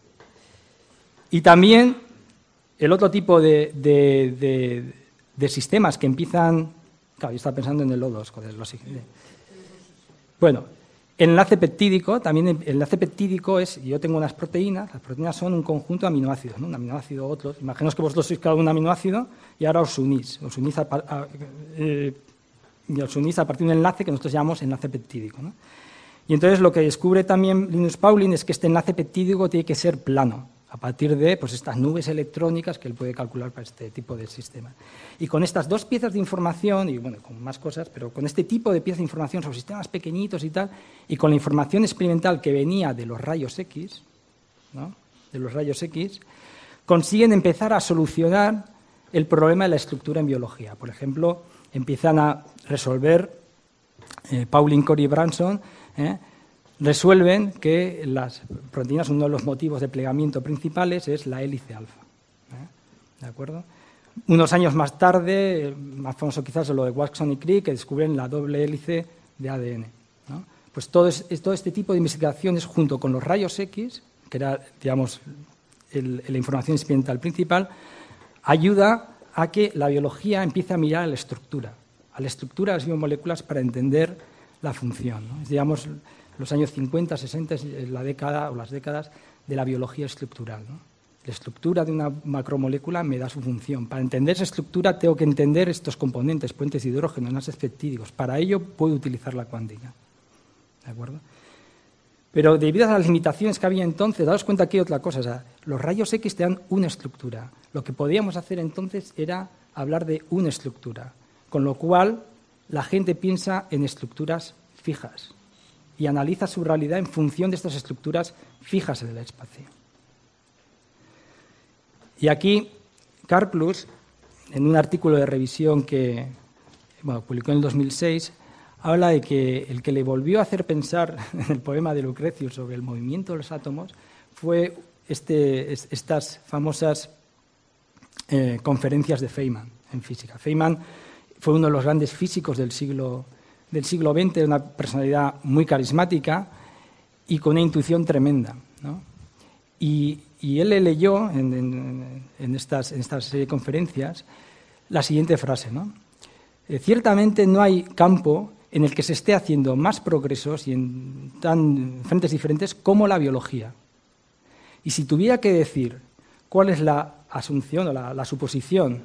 Y también el otro tipo de, de, de, de sistemas que empiezan... Claro, yo estaba pensando en el O dos, joder, lo siguiente. Bueno, el enlace peptídico, también el enlace peptídico es, yo tengo unas proteínas, las proteínas son un conjunto de aminoácidos, ¿no? Un aminoácido, otro. Imaginaos que vosotros sois cada un aminoácido y ahora os unís, os unís a, a, eh, y os unís a partir de un enlace que nosotros llamamos enlace peptídico, ¿no? Y entonces lo que descubre también Linus Pauling es que este enlace peptídico tiene que ser plano, a partir de pues, estas nubes electrónicas que él puede calcular para este tipo de sistema. Y con estas dos piezas de información, y bueno, con más cosas, pero con este tipo de piezas de información sobre sistemas pequeñitos y tal, y con la información experimental que venía de los rayos X, ¿no? de los rayos X, consiguen empezar a solucionar el problema de la estructura en biología. Por ejemplo, empiezan a resolver, eh, Pauling, Corey y Branson, eh, resuelven que las proteínas, uno de los motivos de plegamiento principales es la hélice alfa, ¿eh? ¿De acuerdo? Unos años más tarde, más famoso quizás es lo de Watson y Crick, que descubren la doble hélice de A D N, ¿no? Pues todo, es, todo este tipo de investigaciones, junto con los rayos X, que era, digamos, el, la información experimental principal, ayuda a que la biología empiece a mirar a la estructura, a la estructura de las biomoléculas para entender la función, ¿no? Es, digamos, los años cincuenta, sesenta, la década o las décadas de la biología estructural, ¿no? La estructura de una macromolécula me da su función. Para entender esa estructura tengo que entender estos componentes, puentes de hidrógeno, enlaces peptídicos. Para ello puedo utilizar la cuántica, ¿de acuerdo? Pero debido a las limitaciones que había entonces, daos cuenta que hay otra cosa, o sea, los rayos X te dan una estructura. Lo que podíamos hacer entonces era hablar de una estructura, con lo cual la gente piensa en estructuras fijas y analiza su realidad en función de estas estructuras fijas en el espacio. Y aquí Karplus en un artículo de revisión que bueno, publicó en el dos mil seis, habla de que el que le volvió a hacer pensar en el poema de Lucrecius sobre el movimiento de los átomos fue este, estas famosas eh, conferencias de Feynman en física. Feynman fue uno de los grandes físicos del siglo, del siglo veinte, una personalidad muy carismática y con una intuición tremenda, ¿no? Y, y él le leyó en, en, en, estas, en estas serie de conferencias la siguiente frase, ¿no? Eh, ciertamente no hay campo en el que se esté haciendo más progresos y en tan frentes diferentes como la biología. Y si tuviera que decir cuál es la asunción o la, la suposición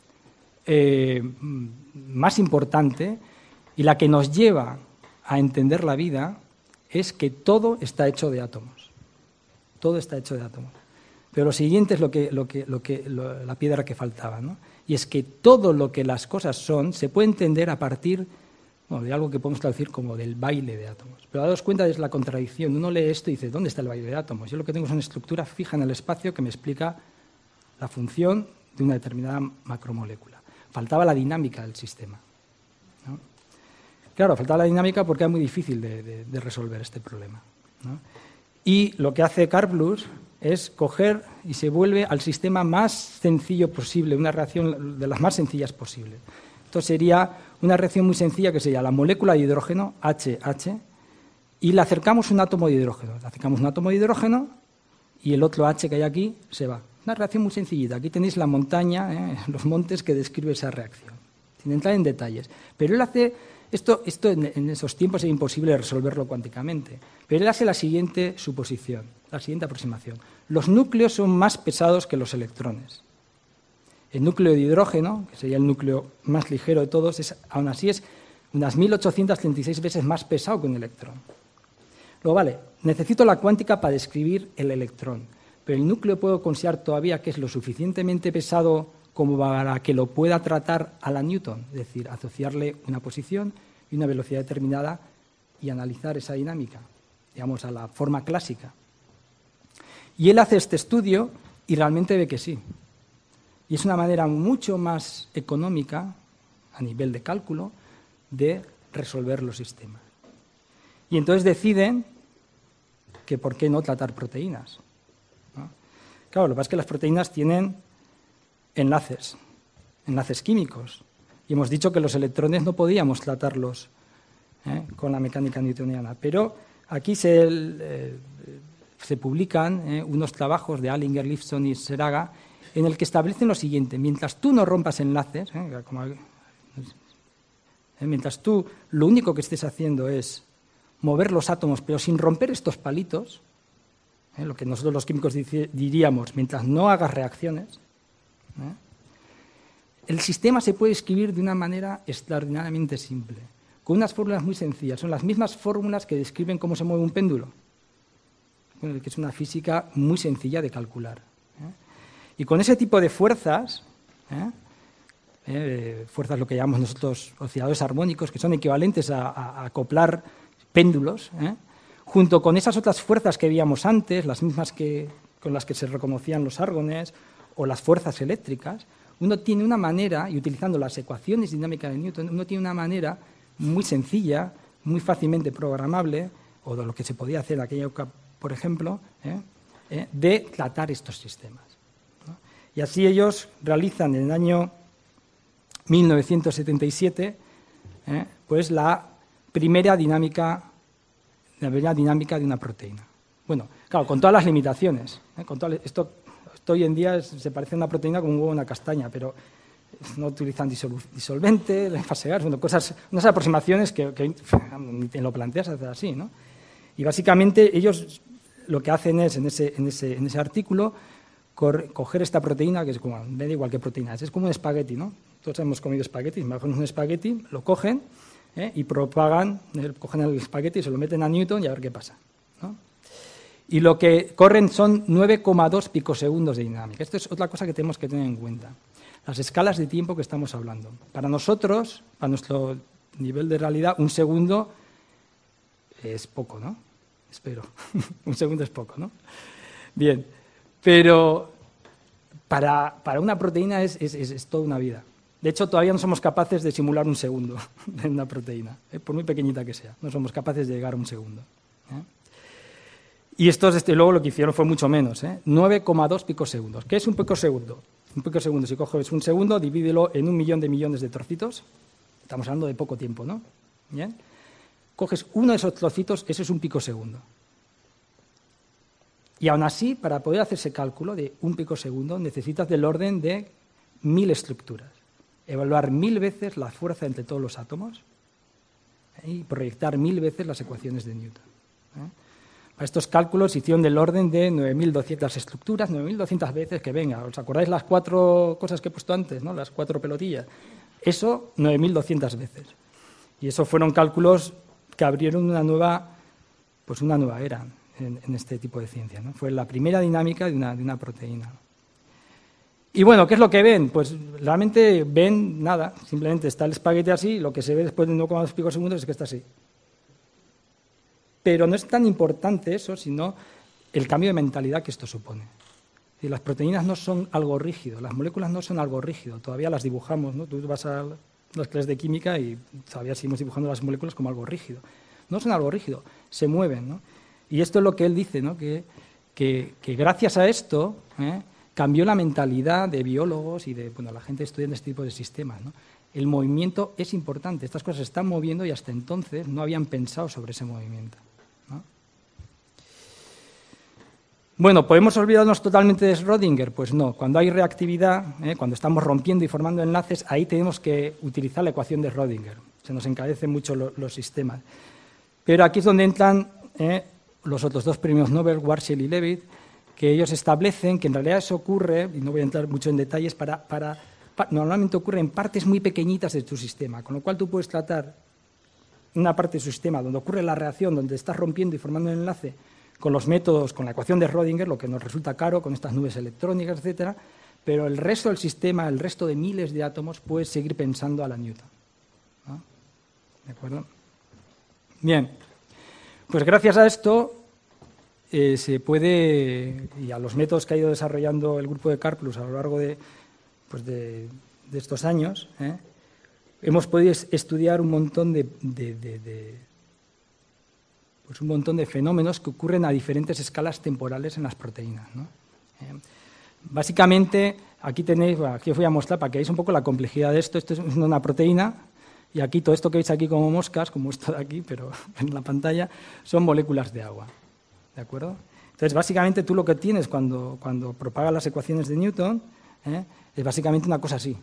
eh, más importante y la que nos lleva a entender la vida, es que todo está hecho de átomos. Todo está hecho de átomos. Pero lo siguiente es lo que, lo que, lo que, lo, la piedra que faltaba, ¿no? Y es que todo lo que las cosas son se puede entender a partir bueno, de algo que podemos traducir como del baile de átomos. Pero daos cuenta es la contradicción. Uno lee esto y dice, ¿dónde está el baile de átomos? Yo lo que tengo es una estructura fija en el espacio que me explica la función de una determinada macromolécula. Faltaba la dinámica del sistema, ¿no? Claro, faltaba la dinámica porque era muy difícil de, de, de resolver este problema, ¿no? Y lo que hace Karplus es coger y se vuelve al sistema más sencillo posible, una reacción de las más sencillas posibles. Esto sería una reacción muy sencilla que sería la molécula de hidrógeno, H H, y le acercamos un átomo de hidrógeno. Le acercamos un átomo de hidrógeno y el otro H que hay aquí se va. Una reacción muy sencillita. Aquí tenéis la montaña, ¿eh? los montes que describe esa reacción, sin entrar en detalles. Pero él hace, esto, esto en, en esos tiempos es imposible resolverlo cuánticamente, pero él hace la siguiente suposición, la siguiente aproximación. Los núcleos son más pesados que los electrones. El núcleo de hidrógeno, que sería el núcleo más ligero de todos, es, aún así es unas mil ochocientas treinta y seis veces más pesado que un electrón. Luego, vale, necesito la cuántica para describir el electrón, pero el núcleo puedo considerar todavía que es lo suficientemente pesado como para que lo pueda tratar a la Newton, es decir, asociarle una posición y una velocidad determinada y analizar esa dinámica, digamos, a la forma clásica. Y él hace este estudio y realmente ve que sí. Y es una manera mucho más económica, a nivel de cálculo, de resolver los sistemas. Y entonces deciden que por qué no tratar proteínas, ¿no? Claro, lo que pasa es que las proteínas tienen enlaces, enlaces químicos. Y hemos dicho que los electrones no podíamos tratarlos ¿eh? con la mecánica newtoniana. Pero aquí se, eh, se publican eh, unos trabajos de Alinger, Lifson y Seraga en el que establecen lo siguiente: mientras tú no rompas enlaces, ¿eh? Como, eh, mientras tú lo único que estés haciendo es mover los átomos, pero sin romper estos palitos, ¿eh? lo que nosotros los químicos diríamos, mientras no hagas reacciones, ¿eh? el sistema se puede escribir de una manera extraordinariamente simple, con unas fórmulas muy sencillas. Son las mismas fórmulas que describen cómo se mueve un péndulo, bueno, que es una física muy sencilla de calcular, ¿eh? Y con ese tipo de fuerzas, ¿eh? Eh, fuerzas lo que llamamos nosotros osciladores armónicos, que son equivalentes a, a, a acoplar péndulos, ¿eh? junto con esas otras fuerzas que veíamos antes, las mismas que, con las que se reconocían los árgones, o las fuerzas eléctricas, uno tiene una manera, y utilizando las ecuaciones dinámicas de Newton, uno tiene una manera muy sencilla, muy fácilmente programable, o de lo que se podía hacer en aquella época, por ejemplo, ¿eh? Eh, de tratar estos sistemas, ¿no? Y así ellos realizan en el año mil novecientos setenta y siete ¿eh? pues la primera dinámica, la primera dinámica de una proteína. Bueno, claro, con todas las limitaciones, ¿eh? con todas, esto, esto hoy en día es, se parece a una proteína como un huevo a una castaña, pero no utilizan disol, disolvente, fase gas, bueno, cosas, unas aproximaciones que, que ni te lo planteas hacer así, ¿no? Y básicamente ellos lo que hacen es, en ese, en ese, en ese artículo, cor, coger esta proteína, que es como, me da igual que proteína, es, es como un espagueti, ¿no? Todos hemos comido espagueti, me un espagueti, lo cogen ¿eh? y propagan, eh, cogen el espagueti y se lo meten a Newton y a ver qué pasa, ¿no? Y lo que corren son nueve coma dos picosegundos de dinámica. Esto es otra cosa que tenemos que tener en cuenta. Las escalas de tiempo que estamos hablando. Para nosotros, para nuestro nivel de realidad, un segundo es poco, ¿no? Espero. Un segundo es poco, ¿no? Bien, pero para, para una proteína es, es, es, es toda una vida. De hecho, todavía no somos capaces de simular un segundo en una proteína, ¿eh? Por muy pequeñita que sea, no somos capaces de llegar a un segundo. ¿eh? Y estos, desde luego, lo que hicieron fue mucho menos, ¿eh? nueve coma dos picosegundos. ¿Qué es un picosegundo? Un picosegundo, si coges un segundo, divídelo en un millón de millones de trocitos. Estamos hablando de poco tiempo, ¿no? ¿Bien? Coges uno de esos trocitos, ese es un picosegundo. Y aún así, para poder hacer ese cálculo de un picosegundo, necesitas del orden de mil estructuras. Evaluar mil veces la fuerza entre todos los átomos ¿eh? y proyectar mil veces las ecuaciones de Newton. ¿eh? Para estos cálculos hicieron del orden de nueve mil doscientas estructuras, nueve mil doscientas veces, que venga, ¿os acordáis las cuatro cosas que he puesto antes, ¿no? Las cuatro pelotillas? Eso, nueve mil doscientas veces. Y eso fueron cálculos que abrieron una nueva, pues una nueva era en, en este tipo de ciencia, ¿no? Fue la primera dinámica de una, de una proteína. Y bueno, ¿qué es lo que ven? Pues realmente ven nada, simplemente está el espagueti así, y lo que se ve después de uno coma dos picosegundos es que está así. Pero no es tan importante eso, sino el cambio de mentalidad que esto supone. Y las proteínas no son algo rígido, las moléculas no son algo rígido, todavía las dibujamos, ¿no? Tú vas a las clases de química y todavía seguimos dibujando las moléculas como algo rígido. No son algo rígido, se mueven, ¿no? Y esto es lo que él dice, ¿no? que, que, que gracias a esto ¿eh? cambió la mentalidad de biólogos y de bueno, la gente estudiando este tipo de sistemas, ¿no? El movimiento es importante, estas cosas se están moviendo y hasta entonces no habían pensado sobre ese movimiento. ¿no? Bueno, ¿podemos olvidarnos totalmente de Schrödinger? Pues no, cuando hay reactividad, ¿eh? cuando estamos rompiendo y formando enlaces, ahí tenemos que utilizar la ecuación de Schrödinger, se nos encarecen mucho lo, los sistemas. Pero aquí es donde entran ¿eh? los otros dos premios Nobel, Warshel y Leavitt, que ellos establecen que en realidad eso ocurre, y no voy a entrar mucho en detalles, para, para, para, normalmente ocurre en partes muy pequeñitas de tu sistema, con lo cual tú puedes tratar una parte de tu sistema donde ocurre la reacción, donde estás rompiendo y formando un enlace con los métodos, con la ecuación de Schrödinger, lo que nos resulta caro, con estas nubes electrónicas, etcétera, pero el resto del sistema, el resto de miles de átomos, puedes seguir pensando a la Newton. ¿no? ¿De acuerdo? Bien, pues gracias a esto eh, se puede, y a los métodos que ha ido desarrollando el grupo de Karplus a lo largo de, pues de, de estos años, ¿eh? hemos podido estudiar un montón de, de, de, de pues un montón de fenómenos que ocurren a diferentes escalas temporales en las proteínas. ¿no? Eh, básicamente, aquí tenéis, bueno, aquí os voy a mostrar para que veáis un poco la complejidad de esto. Esto es una proteína. Y aquí todo esto que veis aquí como moscas, como esto de aquí, pero en la pantalla, son moléculas de agua. ¿De acuerdo? Entonces, básicamente tú lo que tienes cuando, cuando propagas las ecuaciones de Newton ¿eh? es básicamente una cosa así.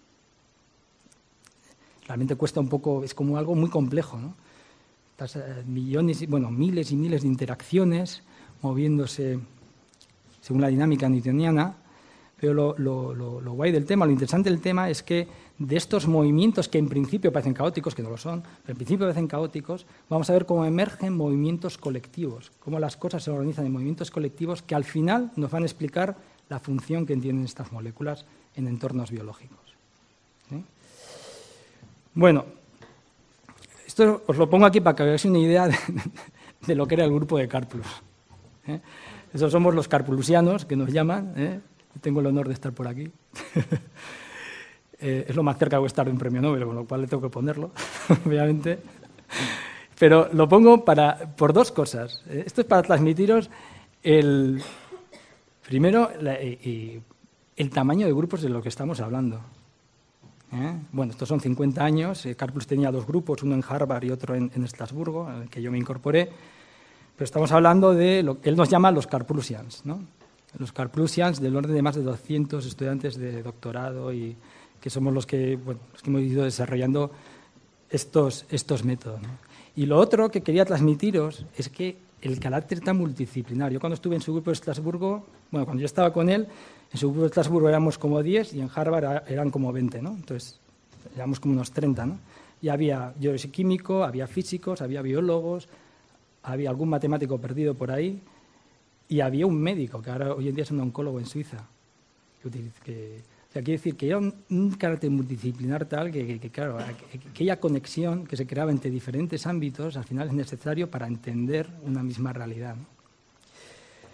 Realmente cuesta un poco, es como algo muy complejo, ¿no? Estás, eh, millones, bueno, miles y miles de interacciones moviéndose según la dinámica newtoniana. Pero lo, lo, lo, lo guay del tema, lo interesante del tema es que de estos movimientos que en principio parecen caóticos, que no lo son, pero en principio parecen caóticos, vamos a ver cómo emergen movimientos colectivos, cómo las cosas se organizan en movimientos colectivos que al final nos van a explicar la función que tienen estas moléculas en entornos biológicos. ¿Sí? Bueno, esto os lo pongo aquí para que veáis una idea de, de lo que era el grupo de Karplus. ¿eh? Esos somos los karplusianos, que nos llaman, ¿eh? Tengo el honor de estar por aquí. eh, es lo más cerca que voy a estar de un premio Nobel, con lo cual le tengo que ponerlo, obviamente. Pero lo pongo para, por dos cosas. Esto es para transmitiros el, primero la, y, el tamaño de grupos de lo que estamos hablando. ¿Eh? Bueno, estos son cincuenta años. Karplus tenía dos grupos, uno en Harvard y otro en, en Estrasburgo, en el que yo me incorporé. Pero estamos hablando de lo que él nos llama los Karplusians, ¿no? Los Karplusians, del orden de más de doscientos estudiantes de doctorado, y que somos los que, bueno, los que hemos ido desarrollando estos, estos métodos. ¿no? Y lo otro que quería transmitiros es que el carácter tan multidisciplinar. Yo cuando estuve en su grupo de Estrasburgo, bueno, cuando yo estaba con él, en su grupo de Estrasburgo éramos como diez y en Harvard eran como veinte, ¿no? Entonces, éramos como unos treinta, ¿no? Y había, yo soy químico, había físicos, había biólogos, había algún matemático perdido por ahí, y había un médico, que ahora hoy en día es un oncólogo en Suiza. Que, que, o sea, quiere decir que era un, un carácter multidisciplinar tal que, que, que claro, aquella conexión que se creaba entre diferentes ámbitos al final es necesario para entender una misma realidad. ¿no?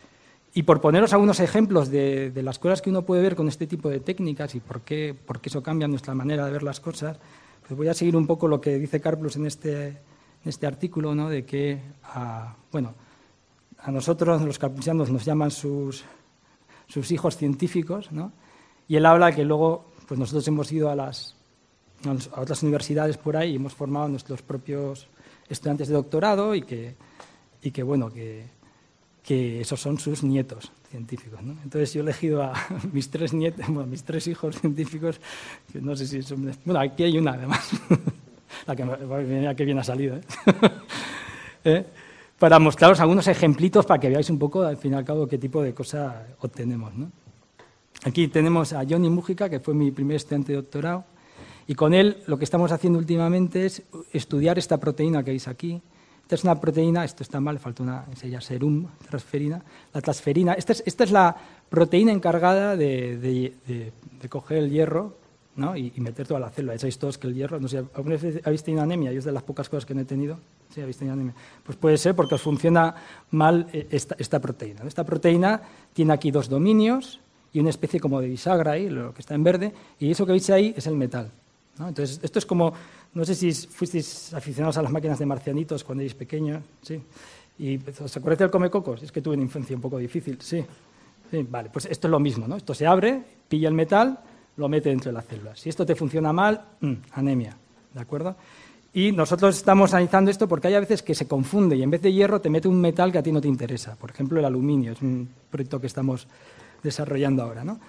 Y por poneros algunos ejemplos de, de las cosas que uno puede ver con este tipo de técnicas y por qué, por qué eso cambia nuestra manera de ver las cosas, pues voy a seguir un poco lo que dice Karplus en este, en este artículo, ¿no? De que, a, bueno, a nosotros, los karplusianos, nos llaman sus, sus hijos científicos, ¿no? Y él habla que luego pues nosotros hemos ido a, las, a otras universidades por ahí y hemos formado a nuestros propios estudiantes de doctorado y que, y que bueno, que... que esos son sus nietos científicos, ¿no? Entonces yo he elegido a mis tres nietos, bueno, mis tres hijos científicos, que no sé si son... Bueno, aquí hay una además, la que, mira qué bien ha salido, ¿eh? ¿Eh? Para mostraros algunos ejemplitos para que veáis un poco, al fin y al cabo, qué tipo de cosa obtenemos, ¿no? Aquí tenemos a Johnny Mújica, que fue mi primer estudiante de doctorado, y con él lo que estamos haciendo últimamente es estudiar esta proteína que veis aquí. Esta es una proteína, esto está mal, falta una, se llama serum, transferina. La transferina, esta es, esta es la proteína encargada de, de, de, de coger el hierro, ¿no? y, y meter toda la célula. Sabéis todos que el hierro, no sé, ¿alguna vez habéis tenido anemia? Yo es de las pocas cosas que no he tenido. Sí, habéis tenido anemia. Pues puede ser porque os funciona mal esta, esta proteína. Esta proteína tiene aquí dos dominios y una especie como de bisagra ahí, lo que está en verde, y eso que veis ahí es el metal, ¿no? Entonces, esto es como... No sé si fuisteis aficionados a las máquinas de marcianitos cuando erais pequeños, ¿sí? ¿Y os acordáis del comecocos? Es que tuve una infancia un poco difícil, sí. Sí, vale, pues esto es lo mismo, ¿no? Esto se abre, pilla el metal, lo mete dentro de las células. Si esto te funciona mal, mmm, anemia, ¿de acuerdo? Y nosotros estamos analizando esto porque hay a veces que se confunde y en vez de hierro te mete un metal que a ti no te interesa. Por ejemplo, el aluminio, es un proyecto que estamos desarrollando ahora, ¿no?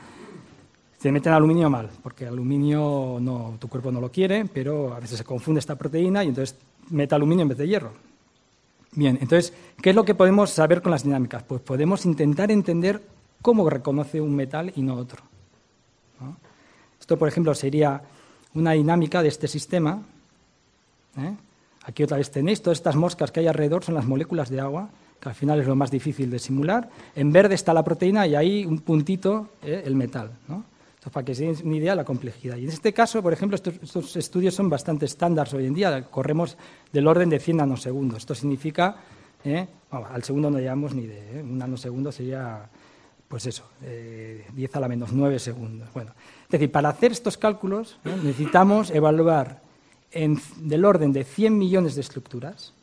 Te meten aluminio mal, porque el aluminio no, tu cuerpo no lo quiere, pero a veces se confunde esta proteína y entonces mete aluminio en vez de hierro. Bien, entonces, ¿qué es lo que podemos saber con las dinámicas? Pues podemos intentar entender cómo reconoce un metal y no otro, ¿no? Esto, por ejemplo, sería una dinámica de este sistema, ¿eh? Aquí otra vez tenéis todas estas moscas que hay alrededor, son las moléculas de agua, que al final es lo más difícil de simular. En verde está la proteína y ahí un puntito, ¿eh? El metal, ¿no? Entonces, para que se den una idea de la complejidad. Y en este caso, por ejemplo, estos, estos estudios son bastante estándares hoy en día, corremos del orden de cien nanosegundos. Esto significa, eh, bueno, al segundo no llegamos ni de, eh, un nanosegundo sería, pues eso, eh, diez a la menos nueve segundos. Bueno, es decir, para hacer estos cálculos, ¿eh? necesitamos evaluar en, del orden de cien millones de estructuras.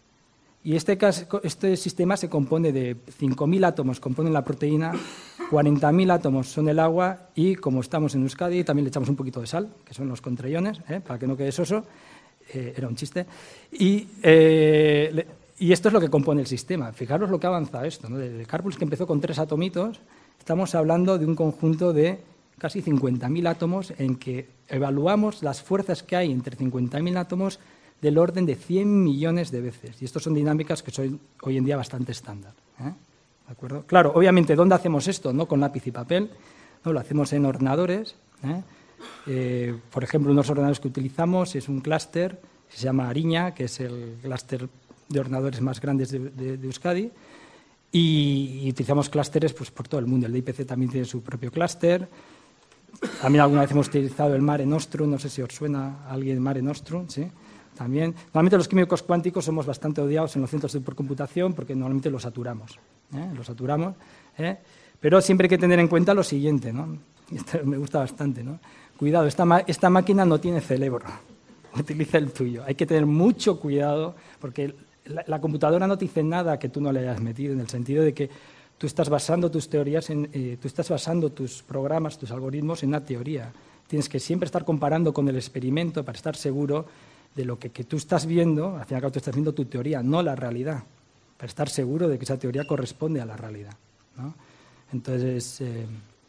Y este, caso, este sistema se compone de cinco mil átomos, componen la proteína, cuarenta mil átomos son el agua y, como estamos en Euskadi, también le echamos un poquito de sal, que son los contraiones, ¿eh? para que no quede soso, eh, era un chiste. Y, eh, le, y esto es lo que compone el sistema. Fijaros lo que ha avanzado esto, ¿no? De Karplus, que empezó con tres atomitos, estamos hablando de un conjunto de casi cincuenta mil átomos en que evaluamos las fuerzas que hay entre cincuenta mil átomos del orden de cien millones de veces. Y estas son dinámicas que son hoy en día bastante estándar, ¿eh? ¿De acuerdo? Claro, obviamente, ¿dónde hacemos esto? No con lápiz y papel, ¿no? Lo hacemos en ordenadores, ¿eh? Eh, por ejemplo, unos ordenadores que utilizamos es un clúster que se llama Ariña, que es el clúster de ordenadores más grandes de, de, de Euskadi, y, y utilizamos clústeres pues, por todo el mundo. El D I P C también tiene su propio clúster. También alguna vez hemos utilizado el Mare Nostrum, no sé si os suena a alguien Mare Nostrum, ¿sí? También. Normalmente los químicos cuánticos somos bastante odiados en los centros de supercomputación porque normalmente los saturamos, ¿eh? Los saturamos, ¿eh? Pero siempre hay que tener en cuenta lo siguiente, ¿no? Y esto me gusta bastante, ¿no? Cuidado, esta, esta máquina no tiene cerebro, utiliza el tuyo. Hay que tener mucho cuidado porque la, la computadora no te dice nada que tú no le hayas metido, en el sentido de que tú estás basando tus teorías, en, eh, tú estás basando tus programas, tus algoritmos en una teoría. Tienes que siempre estar comparando con el experimento para estar seguro de lo que, que tú estás viendo. Al fin y al cabo tú estás viendo tu teoría, no la realidad, para estar seguro de que esa teoría corresponde a la realidad, ¿no? Entonces, eh...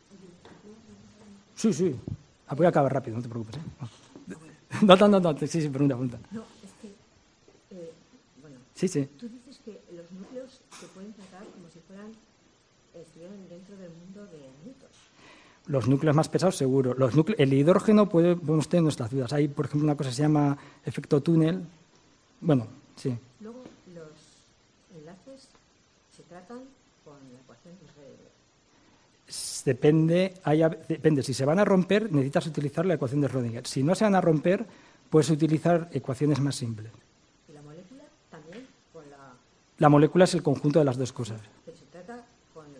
sí, sí, voy a acabar rápido, no te preocupes, ¿eh? No, no, no, no, sí, sí, pregunta, pregunta. No, es que, eh, bueno, sí, sí. Tú dices que los núcleos se pueden tratar como si fueran, estuvieran dentro del mundo de Newton. Los núcleos más pesados, seguro. Los núcleos, el hidrógeno puede, podemos tener en nuestras dudas. Hay, por ejemplo, una cosa que se llama efecto túnel. Bueno, sí. Luego, los enlaces se tratan con la ecuación de Schrödinger. Depende, hay, depende. Si se van a romper, necesitas utilizar la ecuación de Schrödinger. Si no se van a romper, puedes utilizar ecuaciones más simples. ¿Y la molécula también? Con la... la molécula es el conjunto de las dos cosas. Pero se trata con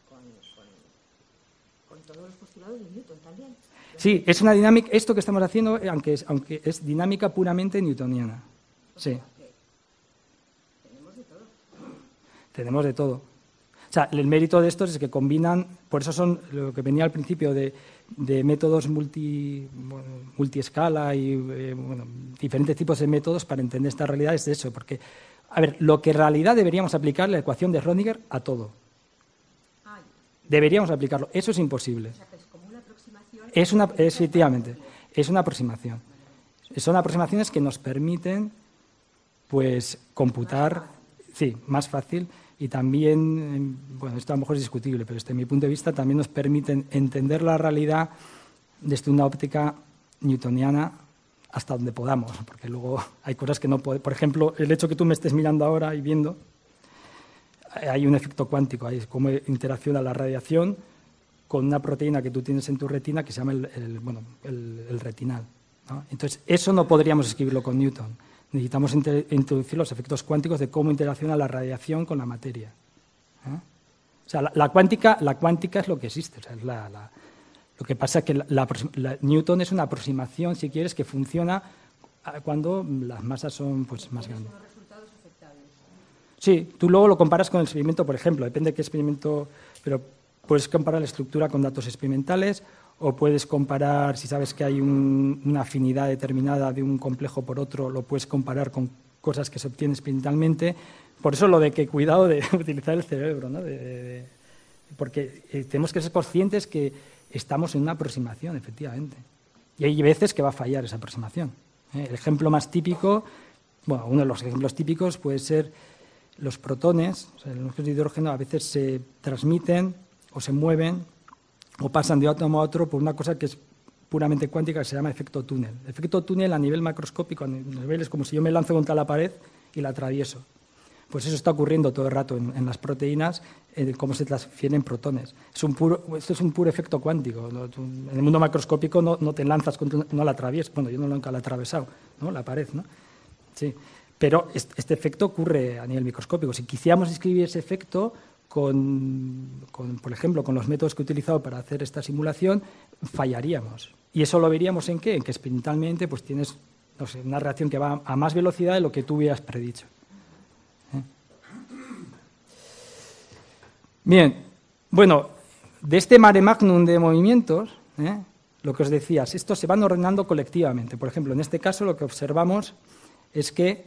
con, con, con todos los postulados de Newton también. Sí, es una dinámica, esto que estamos haciendo, aunque es, aunque es dinámica puramente newtoniana. Sí. Tenemos de todo. Tenemos de todo. O sea, el mérito de estos es que combinan, por eso son lo que venía al principio de, de métodos multi, bueno, multiescala y eh, bueno, diferentes tipos de métodos para entender esta realidad, es eso, porque, a ver, lo que en realidad deberíamos aplicar la ecuación de Schrödinger a todo. Deberíamos aplicarlo, eso es imposible. O sea, que es como una aproximación. Es una, efectivamente, es una aproximación. Son aproximaciones que nos permiten, pues, computar, sí, más fácil. Y también, bueno, esto a lo mejor es discutible, pero desde mi punto de vista también nos permiten entender la realidad desde una óptica newtoniana hasta donde podamos, porque luego hay cosas que no podemos. Por ejemplo, el hecho que tú me estés mirando ahora y viendo, hay un efecto cuántico, hay cómo interacciona la radiación con una proteína que tú tienes en tu retina que se llama el, el, bueno, el, el retinal, ¿no? Entonces, eso no podríamos escribirlo con Newton. Necesitamos introducir los efectos cuánticos de cómo interacciona la radiación con la materia. ¿Eh? O sea, la, la, cuántica, la cuántica es lo que existe. O sea, es la, la, lo que pasa es que la, la, la, Newton es una aproximación, si quieres, que funciona cuando las masas son pues, más grandes. Sí, tú luego lo comparas con el experimento, por ejemplo, depende de qué experimento, pero puedes comparar la estructura con datos experimentales, o puedes comparar, si sabes que hay un, una afinidad determinada de un complejo por otro, lo puedes comparar con cosas que se obtienen experimentalmente. Por eso lo de que cuidado de utilizar el cerebro, ¿no? de, de, de, porque eh, tenemos que ser conscientes que estamos en una aproximación, efectivamente. Y hay veces que va a fallar esa aproximación. ¿eh? El ejemplo más típico, bueno, uno de los ejemplos típicos puede ser los protones, o sea, los núcleos de hidrógeno a veces se transmiten o se mueven o pasan de un átomo a otro por una cosa que es puramente cuántica que se llama efecto túnel. El efecto túnel a nivel macroscópico, a nivel es como si yo me lanzo contra la pared y la atravieso. Pues eso está ocurriendo todo el rato en, en las proteínas, en cómo se transfieren protones. Es un puro, esto es un puro efecto cuántico. ¿no? En el mundo macroscópico no, no te lanzas, contra, no la atraviesas. Bueno, yo no nunca la he atravesado, ¿no? La pared, ¿no? Sí. Pero este, este efecto ocurre a nivel microscópico. Si quisiéramos describir ese efecto con, con, por ejemplo, con los métodos que he utilizado para hacer esta simulación, fallaríamos. ¿Y eso lo veríamos en qué? En que experimentalmente pues, tienes no sé, una reacción que va a más velocidad de lo que tú hubieras predicho. ¿Eh? Bien, bueno, de este mare magnum de movimientos, ¿eh? lo que os decía, estos se van ordenando colectivamente. Por ejemplo, en este caso lo que observamos es que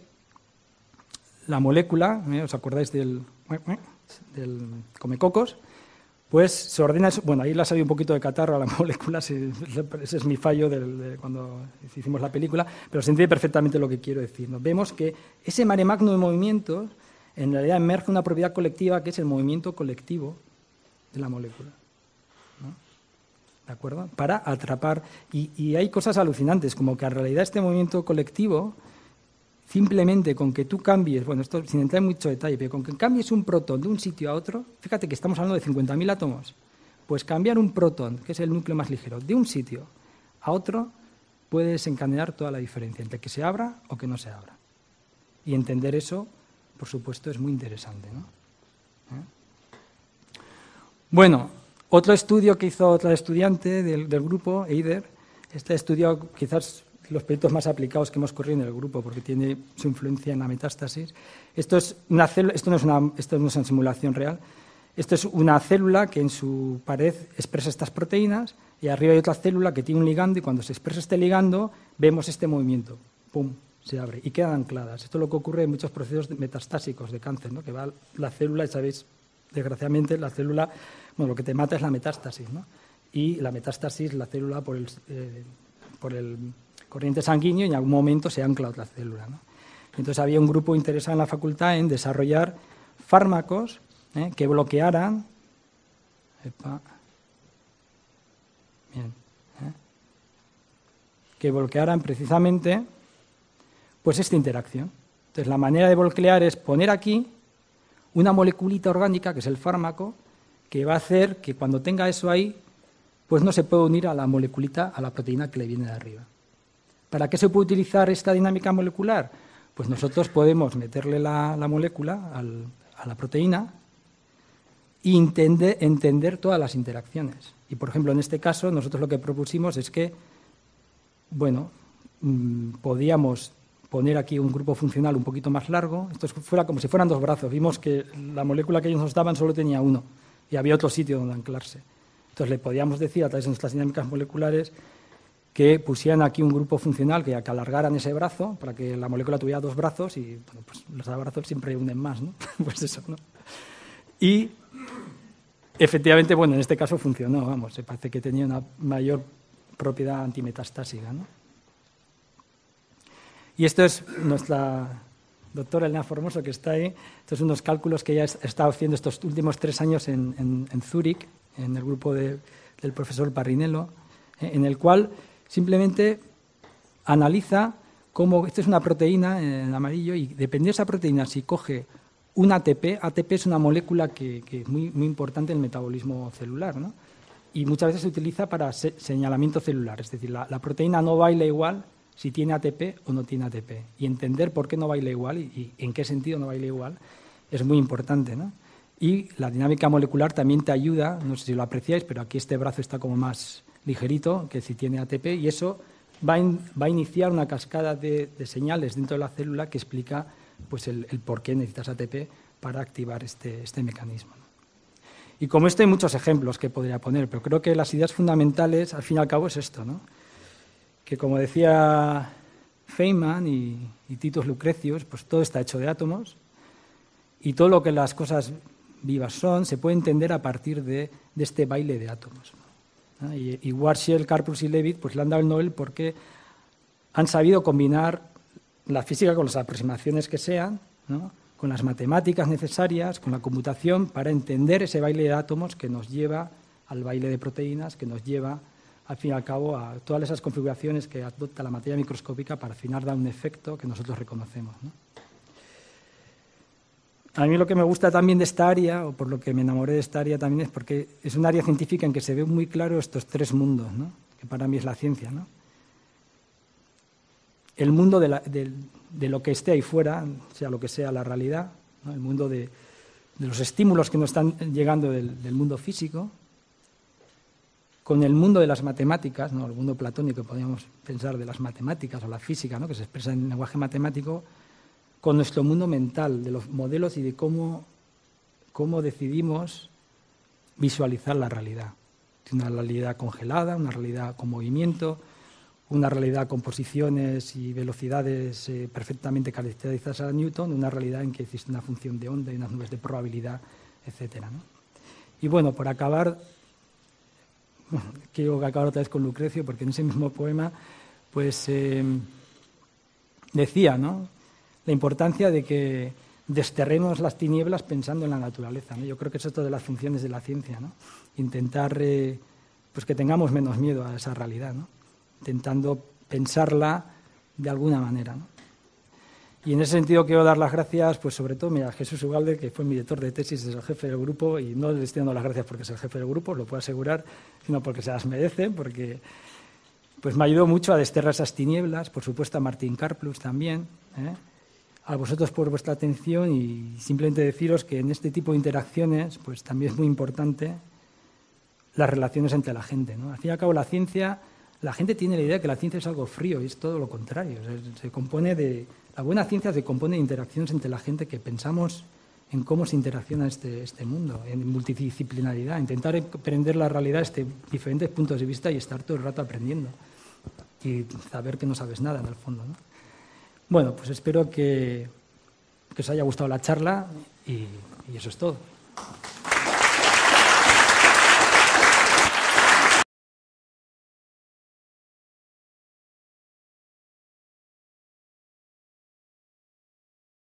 la molécula, ¿eh? ¿os acordáis del, del comecocos? Pues se ordena, bueno, ahí le ha salido un poquito de catarro a la molécula, ese es mi fallo de, de cuando hicimos la película, pero se entiende perfectamente lo que quiero decir, ¿no? Vemos que ese mare magnum de movimientos en realidad emerge una propiedad colectiva que es el movimiento colectivo de la molécula, ¿no? ¿De acuerdo? Para atrapar, y, y hay cosas alucinantes, como que en realidad este movimiento colectivo, simplemente con que tú cambies, bueno, esto sin entrar en mucho detalle, pero con que cambies un protón de un sitio a otro, fíjate que estamos hablando de cincuenta mil átomos, pues cambiar un protón, que es el núcleo más ligero, de un sitio a otro, puede desencadenar toda la diferencia entre que se abra o que no se abra. Y entender eso, por supuesto, es muy interesante, ¿no? ¿Eh? Bueno, otro estudio que hizo otra estudiante del, del grupo, Eider, este estudio quizás los proyectos más aplicados que hemos corrido en el grupo, porque tiene su influencia en la metástasis. Esto, es una célula, esto, no es una, esto no es una simulación real, esto es una célula que en su pared expresa estas proteínas y arriba hay otra célula que tiene un ligando y cuando se expresa este ligando vemos este movimiento, pum, se abre y quedan ancladas. Esto es lo que ocurre en muchos procesos metastásicos de cáncer, ¿no? Que va la célula y sabéis, desgraciadamente, la célula, bueno, lo que te mata es la metástasis, ¿no? Y la metástasis, la célula por el, eh, por el corriente sanguíneo y en algún momento se ancla otra célula, ¿no? Entonces había un grupo interesado en la facultad en desarrollar fármacos ¿eh? que bloquearan epa, bien, ¿eh? que bloquearan precisamente pues esta interacción. Entonces la manera de bloquear es poner aquí una moleculita orgánica, que es el fármaco, que va a hacer que cuando tenga eso ahí, pues no se puede unir a la moleculita, a la proteína que le viene de arriba. ¿Para qué se puede utilizar esta dinámica molecular? Pues nosotros podemos meterle la, la molécula al, a la proteína y entender, entender todas las interacciones. Y, por ejemplo, en este caso, nosotros lo que propusimos es que, bueno, mmm, podíamos poner aquí un grupo funcional un poquito más largo, esto fuera como si fueran dos brazos. Vimos que la molécula que ellos nos daban solo tenía uno y había otro sitio donde anclarse. Entonces le podíamos decir a través de nuestras dinámicas moleculares que pusieran aquí un grupo funcional que, que alargaran ese brazo para que la molécula tuviera dos brazos y bueno, pues los abrazos siempre unen más, ¿no? Pues eso, ¿no? Y efectivamente, bueno, en este caso funcionó, vamos, se parece que tenía una mayor propiedad antimetastásica, ¿no? Y esto es nuestra doctora Elena Formoso, que está ahí. Estos son unos cálculos que ella ha estado haciendo estos últimos tres años en, en, en Zúrich, en el grupo de, del profesor Parrinello, eh, en el cual simplemente analiza cómo, esta es una proteína en amarillo, y depende de esa proteína, si coge un A T P, A T P es una molécula que, que es muy, muy importante en el metabolismo celular, ¿no? Y muchas veces se utiliza para se, señalamiento celular, es decir, la, la proteína no baila igual si tiene A T P o no tiene A T P. Y entender por qué no baila igual y, y en qué sentido no baila igual es muy importante, ¿no? Y la dinámica molecular también te ayuda, no sé si lo apreciáis, pero aquí este brazo está como más ligerito que si tiene A T P, y eso va a, in, va a iniciar una cascada de, de señales dentro de la célula que explica pues, el, el por qué necesitas A T P para activar este, este mecanismo. Y como esto hay muchos ejemplos que podría poner, pero creo que las ideas fundamentales, al fin y al cabo, es esto, ¿no? Que como decía Feynman y, y Titus Lucretius, pues todo está hecho de átomos y todo lo que las cosas vivas son se puede entender a partir de, de este baile de átomos, ¿no? Y, y Schwarzschild, Karplus y Leavitt pues le han dado el Nobel porque han sabido combinar la física con las aproximaciones que sean, ¿no? Con las matemáticas necesarias, con la computación, para entender ese baile de átomos que nos lleva al baile de proteínas, que nos lleva, al fin y al cabo, a todas esas configuraciones que adopta la materia microscópica para al final dar un efecto que nosotros reconocemos, ¿no? A mí lo que me gusta también de esta área, o por lo que me enamoré de esta área también, es porque es un área científica en que se ven muy claro estos tres mundos, ¿no? Que para mí es la ciencia, ¿no? El mundo de, la, de, de lo que esté ahí fuera, sea lo que sea la realidad, ¿no? El mundo de, de los estímulos que nos están llegando del, del mundo físico, con el mundo de las matemáticas, ¿no? El mundo platónico, podríamos pensar de las matemáticas o la física, ¿no? Que se expresa en lenguaje matemático, con nuestro mundo mental, de los modelos y de cómo, cómo decidimos visualizar la realidad. Una realidad congelada, una realidad con movimiento, una realidad con posiciones y velocidades eh, perfectamente caracterizadas a Newton, una realidad en que existe una función de onda y unas nubes de probabilidad, etcétera, ¿no? Y bueno, por acabar, bueno, quiero acabar otra vez con Lucrecio, porque en ese mismo poema pues eh, decía, ¿no?, la importancia de que desterremos las tinieblas pensando en la naturaleza, ¿no? Yo creo que eso es otra de las funciones de la ciencia, ¿no? Intentar eh, pues que tengamos menos miedo a esa realidad, ¿no? Intentando pensarla de alguna manera, ¿no? Y en ese sentido quiero dar las gracias, pues sobre todo mira, a Jesús Ugalde, que fue mi director de tesis, es el jefe del grupo, y no le estoy dando las gracias porque es el jefe del grupo, os lo puedo asegurar, sino porque se las merece, porque pues me ayudó mucho a desterrar esas tinieblas, por supuesto a Martín Karplus también, ¿eh? A vosotros por vuestra atención, y simplemente deciros que en este tipo de interacciones pues también es muy importante las relaciones entre la gente, ¿no? Al fin y al cabo la ciencia, la gente tiene la idea de que la ciencia es algo frío y es todo lo contrario. Se, se compone de, la buena ciencia se compone de interacciones entre la gente que pensamos en cómo se interacciona este, este mundo, en multidisciplinaridad, intentar aprender la realidad desde diferentes puntos de vista y estar todo el rato aprendiendo y saber que no sabes nada en el fondo, ¿no? Bueno, pues espero que, que os haya gustado la charla y, y eso es todo.